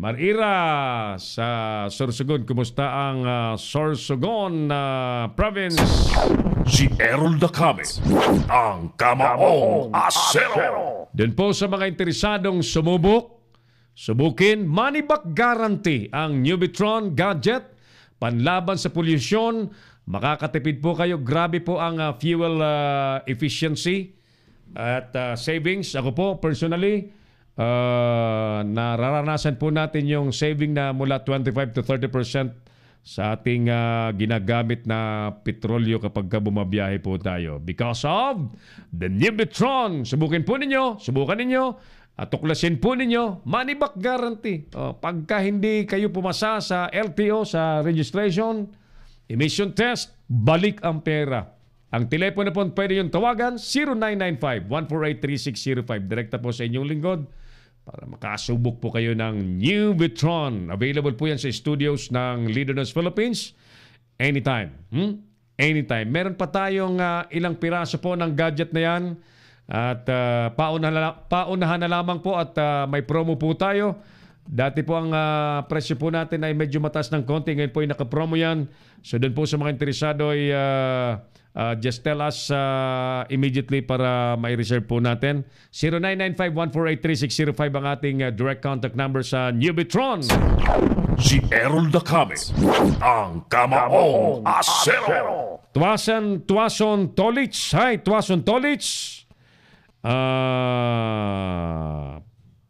Marira sa Sorsogon, kumusta ang uh, Sorsogon uh, Province? Si Errol Dacame, ang Kamaong Asero. Doon po sa mga interesadong sumubok, subukin, money back guarantee ang Nubitron gadget, panlaban sa polusyon, makakatipid po kayo. Grabe po ang uh, fuel uh, efficiency at uh, savings. Ako po, personally, uh, nararanasan po natin yung saving na mula twenty-five to thirty percent sa ating uh, ginagamit na petrolyo kapag bumabiyahe po tayo. Because of the Nubitron. Subukin po ninyo, subukan ninyo, at tuklasin po ninyo, money back guarantee. O, pagka hindi kayo pumasa sa L T O, sa registration, emission test, balik ang pera. Ang telepono po pwede yung tawagan, zero nine nine five, one four eight, three six zero five. Direkta po sa inyong lingkod para makasubok po kayo ng Nubitron. Available po yan sa studios ng Leaders Philippines anytime. Hmm? Anytime. Meron pa tayong uh, ilang piraso po ng gadget na yan. At uh, paunahan, paunahan na lamang po at uh, may promo po tayo. Dati po ang uh, presyo po natin ay medyo mataas ng konti. Ngayon po ay nakapromo yan. So doon po sa mga interesado ay uh, uh, just tell us uh, immediately para may reserve po natin. zero nine nine five, one four eight, three six zero five ang ating uh, direct contact number sa Nubitron. Si Errol Dacame, ang Kamaong Asero. Tuasan, Tuason Tolich. Hi, Tuason Tolich. Uh,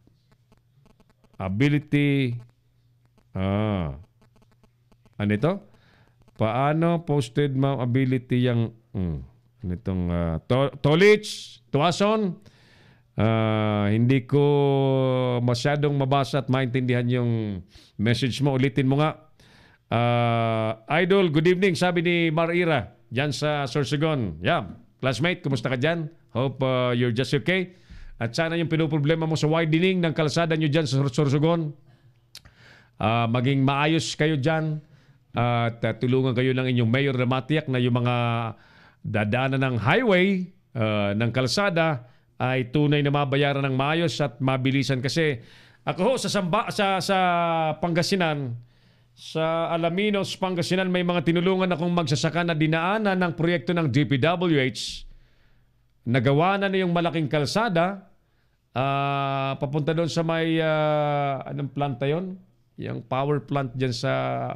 ability ah ano ito? Paano posted ma'am ability yung hmm, nitong uh, to, Tolich, Tuason, uh, hindi ko masyadong mabasa at maintindihan yung message mo. Ulitin mo nga. uh, Idol, good evening, sabi ni Marira dyan sa Sorsogon. Yeah, classmate, kumusta ka dyan? Hope uh, you're just okay. At sana yung pinoproblema mo sa widening ng kalsada nyo dyan sa Sorsogon, uh, maging maayos kayo dyan at uh, tulungan kayo ng inyong mayor na matiyak na yung mga dadaanan ng highway, uh, ng kalsada ay tunay na mabayaran ng maayos at mabilisan. Kasi ako ho, sa, Samba, sa, sa Pangasinan, sa Alaminos, Pangasinan, may mga tinulungan akong magsasaka na dinaanan ng proyekto ng D P W H. nagawa na na yung malaking kalsada, ah, papunta doon sa may, ah, anong planta yon? Yung power plant dyan sa,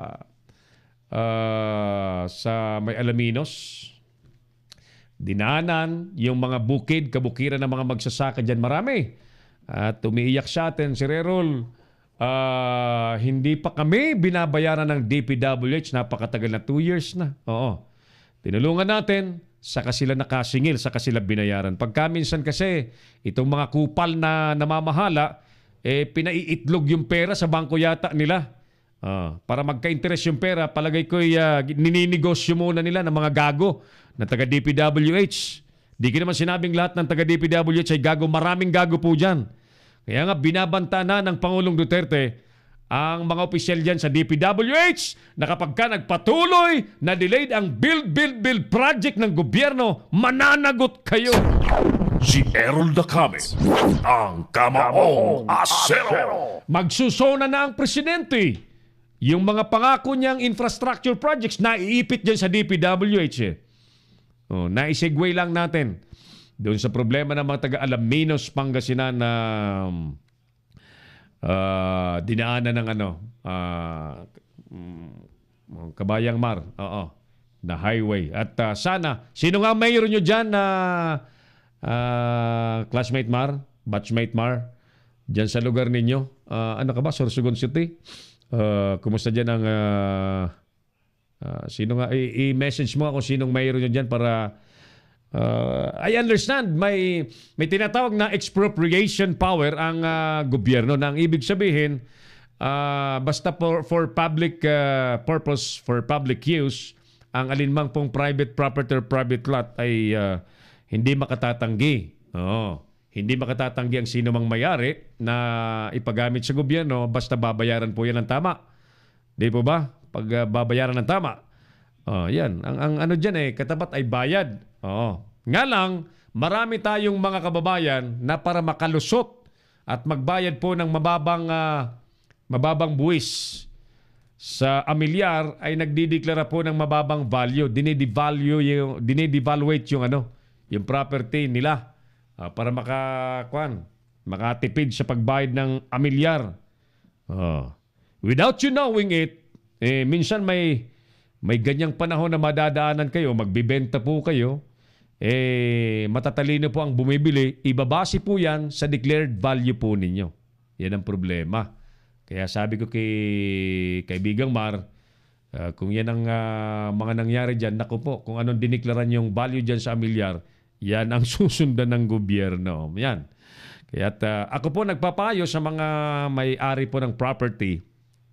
ah, sa may Alaminos. Dinaanan yung mga bukid, kabukiran ng mga magsasaka dyan. Marami. At umiiyak sa atin, si Rerol, ah, hindi pa kami binabayaran ng D P W H. Napakatagal na, two years na. Oo. Tinulungan natin, saka sila nakasingil, saka sila binayaran. Pagka minsan kasi, itong mga kupal na namamahala, eh, pinaiitlog yung pera sa bangko yata nila. Ah, para magka-interest yung pera, palagay ko uh, nininegosyo muna nila ng mga gago na taga-D P W H. Di ko naman sinabing lahat ng taga-D P W H ay gago. Maraming gago po dyan. Kaya nga, binabanta na ng Pangulong Duterte ang mga opisyal dyan sa D P W H na kapag ka nagpatuloy na delayed ang build, build, build project ng gobyerno, mananagot kayo. Si Errol Dacame, ang Kamaong Asero. Magsusona na ang presidente. Yung mga pangako niyang infrastructure projects na iipit dyan sa D P W H. Eh. Oh, naisegue lang natin doon sa problema ng mga taga-Alaminos, Pangasinan na uh, dinaanan ng ano, uh, um, Kabayang Mar, oo, na highway. At uh, sana, sino nga mayor nyo dyan na uh, classmate Mar, batchmate Mar, dyan sa lugar ninyo? Uh, ano ka ba, Sorsogon City? Uh, kumusta dyan ang... Uh, uh, sino nga, i- i-message mo ako sinong mayor nyo dyan para... Uh, I understand, may, may tinatawag na expropriation power ang uh, gobyerno na ang ibig sabihin, uh, basta for, for public uh, purpose, for public use, ang alinmang pong private property or private lot ay uh, hindi makatatanggi. Oo. Hindi makatatanggi ang sino mang mayari na ipagamit sa gobyerno basta babayaran po yan ng tama. Di po ba? Pag uh, babayaran ng tama. Oh, yan. Ang, ang ano dyan eh, katapat ay bayad. Oo. Nga lang, marami tayong mga kababayan na para makalusot at magbayad po ng mababang, uh, mababang buwis sa amilyar ay nagdideklara po ng mababang value. Dinidevalue yung, dinidevaluate yung ano, yung property nila. Uh, para makakuan, makatipid sa pagbayad ng amilyar. Uh, without you knowing it, eh, minsan may may ganyang panahon na madadaanan kayo, magbibenta po kayo, eh, matatalino po ang bumibili, ibabase po yan sa declared value po ninyo. Yan ang problema. Kaya sabi ko kay kaibigang Mar, uh, kung yan ang uh, mga nangyari dyan, naku po, kung anong diniklaran yung value dyan sa amilyar, yan ang susundan ng gobyerno. Yan. Kaya uh, ako po nagpapayo sa mga may-ari po ng property,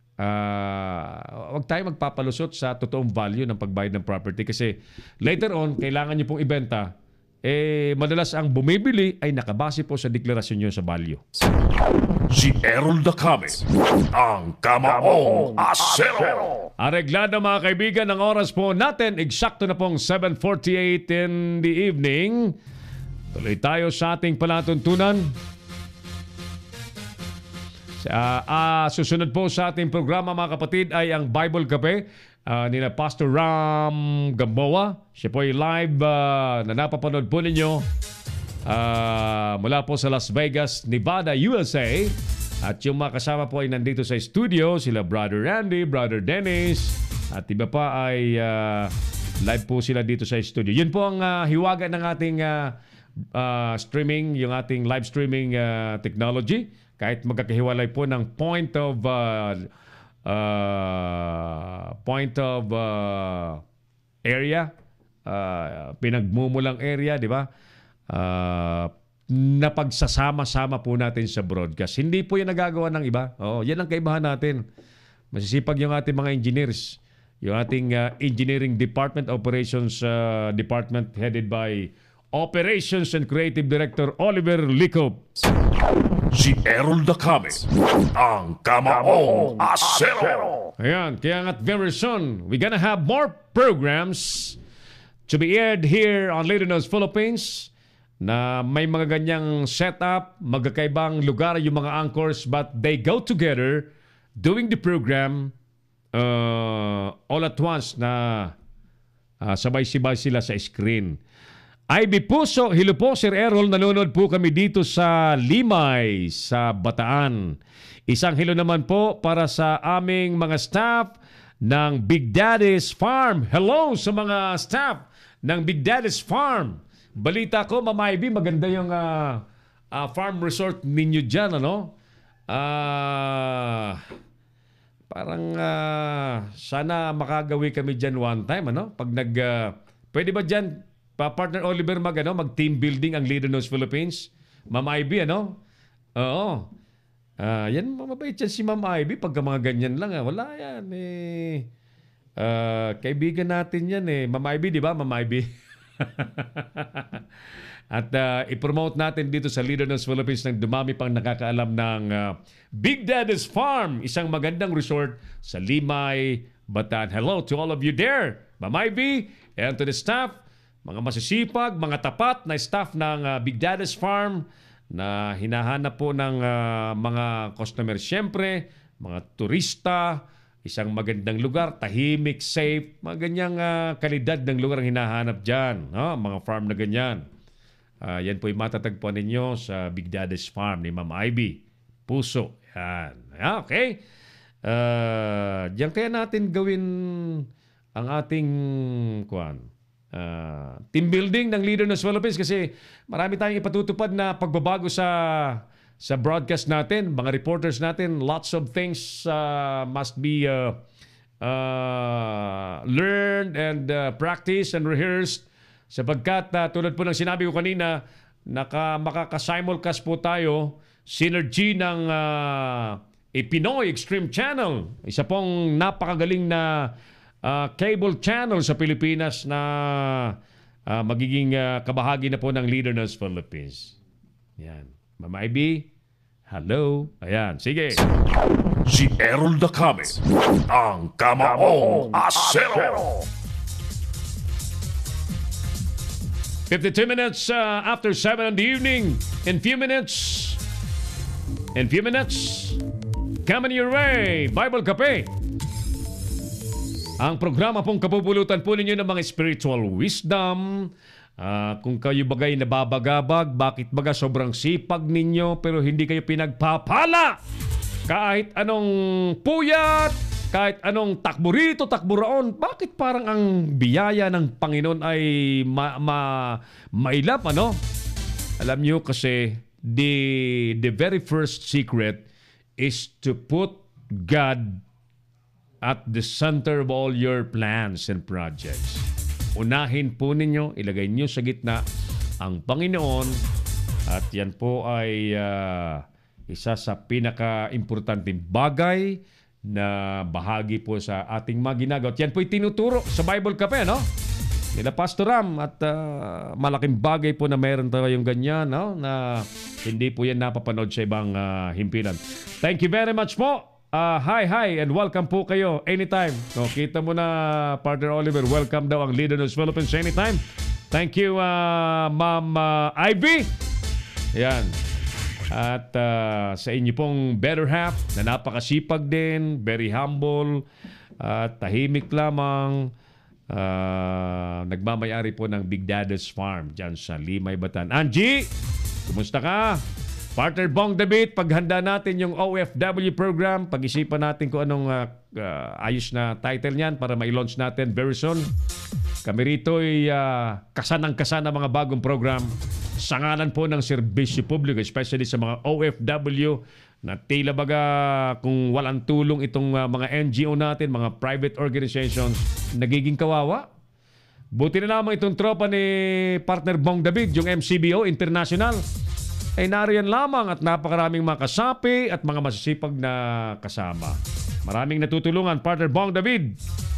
uh, huwag tayo magpapalusot sa totoong value ng pagbayad ng property kasi later on, kailangan nyo pong ibenta, eh, madalas ang bumibili ay nakabase po sa deklarasyon nyo sa value. Si Errol Dacame, ang Kamaong Asero. Areglado mga kaibigan, ang oras po natin, eksakto na pong seven forty-eight in the evening. Tuloy tayo sa ating palatuntunan. Uh, uh, susunod po sa ating programa mga kapatid ay ang Bible Cafe uh, ni na Pastor Ram Gamboa. Siya po ay live uh, na napapanood po ninyo uh, mula po sa Las Vegas, Nevada, U S A. At yung mga kasama po ay nandito sa studio, sila Brother Randy, Brother Dennis, at iba pa ay uh, live po sila dito sa studio. Yun po ang uh, hiwaga ng ating uh, uh, streaming, yung ating live streaming uh, technology. Kahit magkakahiwalay po ng point of uh, uh, point of uh, area, uh, pinagmumulang area, di ba? Uh, napagsasama-sama po natin sa broadcast. Hindi po yan nagagawa ng iba. Oo, yan ang kaibahan natin. Masisipag yung ating mga engineers. Yung ating uh, Engineering Department, Operations uh, Department headed by Operations and Creative Director Oliver Licop. Si Errol Dacame, ang Kamaong Asero. Ayan, kaya nga't very soon, we're gonna have more programs to be aired here on Lady Knows Philippines na may mga ganyang setup, magkakaibang lugar yung mga anchors, but they go together doing the program uh, all at once na uh, sabay-sibay sila sa screen. Ivy Puso, hello po Sir Errol, nanonood po kami dito sa Limay, sa Bataan. Isang hello naman po para sa aming mga staff ng Big Daddy's Farm. Hello sa mga staff ng Big Daddy's Farm. Balita ko, Ma'am Ivy, maganda yung uh, uh, farm resort ninyo dyan, ano? Ah... Uh, Parang uh, sana makagawi kami dyan one time, ano? Pag nag... Uh, pwede ba dyan, pa partner Oliver, mag, ano, mag-team building ang Leader Knows Philippines? Ma'am Ivy, ano? Oo. Uh, yan, mabait yan si Ma'am Ivy. Pagka mga ganyan lang, ah. Wala yan, eh. Uh, kaibigan natin yan, eh. Ma'am Ivy, di ba? Ma'am Ivy. At uh, i-promote natin dito sa Leader Knows Philippines ng dumami pang nakakaalam ng uh, Big Daddy's Farm, isang magandang resort sa Limay, Bataan. Hello to all of you there, Ma'am Ivy, and to the staff, mga masisipag, mga tapat na staff ng uh, Big Daddy's Farm na hinahanap po ng uh, mga customer, siyempre, mga turista, isang magandang lugar, tahimik, safe, mga ganyang uh, kalidad ng lugar ang hinahanap dyan, no? Mga farm na ganyan. Uh, yan po yung matatagpuan ninyo sa Big Daddy's Farm ni Ma'am Ivy Puso. Yan. Okay. Uh, diyan kaya natin gawin ang ating kuan, uh, team building ng Leader Knows Philippines kasi marami tayong ipatutupad na pagbabago sa sa broadcast natin, mga reporters natin. Lots of things uh, must be uh, uh, learned and uh, practiced and rehearsed. Sapagkat uh, tulad po ng sinabi ko kanina, naka, makaka-simulcast po tayo, synergy ng uh, Pinoy Extreme Channel. Isa pong napakagaling na uh, cable channel sa Pilipinas na uh, magiging uh, kabahagi na po ng Leader Knows Philippines. Yan. Ma'am Ivy, hello. Ayan, sige. Si Errol Dacame, ang Kamaong Asero. fifty-two minutes uh, after seven in the evening. In few minutes, in few minutes, coming your way, Bible Cafe. Ang programa pong kapupulutan po ninyo ng mga spiritual wisdom. Uh, kung kayo bagay nababagabag, bakit baga sobrang sipag ninyo pero hindi kayo pinagpapala? Kahit anong puyat, kahit anong takbo rito, takbo raon, bakit parang ang biyaya ng Panginoon ay ma, ma, mailap, ano? Alam nyo kasi, the, the very first secret is to put God at the center of all your plans and projects. Unahin po ninyo, ilagay nyo sa gitna ang Panginoon at yan po ay uh, isa sa pinaka-importanteng bagay na bahagi po sa ating mga ginagawa. At yan po'y tinuturo sa Bible Cafe, no? Nila Pastor Ram at uh, malaking bagay po na meron tayong ganyan, no? Na hindi po yan napapanood sa ibang uh, himpilan. Thank you very much po. Uh, hi, hi, and welcome po kayo anytime. No, kita mo na, Partner Oliver, welcome daw ang Leader Knows Philippines anytime. Thank you, uh, Ma'am uh, Ivy. Yan. At uh, sa inyo pong better half na napakasipag din, very humble, at uh, tahimik lamang, uh, nagmamayari po ng Big Daddy's Farm dyan sa Limay, Bataan. Angie, kumusta ka? Partner Bong David, paghanda natin yung O F W program, pag-isipan natin kung anong uh, uh, ayos na title niyan para ma-launch natin very soon. Kami rito ay uh, kasanang-kasan ng mga bagong program sa ngalan po ng serbisyo publiko, especially sa mga O F W na tila baga kung walang tulong itong uh, mga N G O natin, mga private organizations, nagiging kawawa. Buti na lamang itong tropa ni Partner Bong David, yung M C B O International, ay nariyan lamang at napakaraming mga kasapi at mga masisipag na kasama. Maraming natutulungan, Partner Bong David.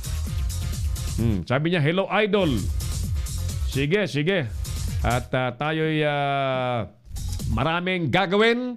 Hmm, sabi niya, hello idol. Sige, sige. At uh, tayo'y uh, maraming gagawin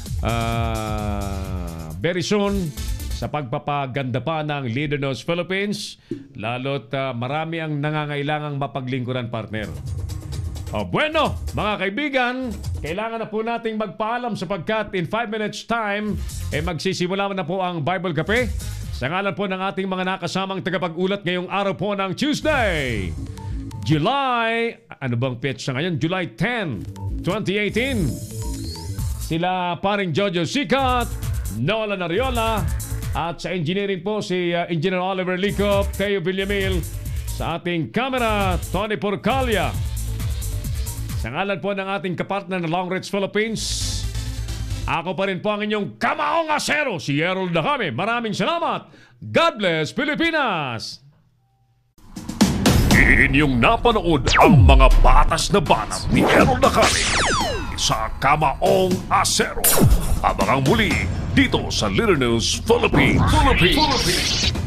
uh, very soon sa pagpapaganda pa ng Leader Knows Philippines. Lalo't uh, marami ang nangangailangang mapaglingkuran, partner. O bueno, mga kaibigan, kailangan na po nating magpaalam sapagkat in five minutes time, eh magsisimula na po ang Bible Cafe. Sa ngalan po ng ating mga nakasamang tagapag-ulat ngayong araw po ng Tuesday, July, ano bang petsa ngayon? July tenth, twenty eighteen. Sila paring Jojo Sicat, Nolan Ariola, at sa engineering po si uh, Engineer Oliver Licop, Teo Villamil, sa ating camera, Tony Porcalia. Sa ngalan po ng ating kapartner na Long Reach Philippines, ako pa rin po ang inyong kamaong asero, si Errol Dacame. Maraming salamat. God bless Pilipinas! Inyong napanood ang mga batas na banat ni Errol Dacame sa Kamaong Asero. Abangang muli dito sa Little News Philippines. Philippines. Philippines.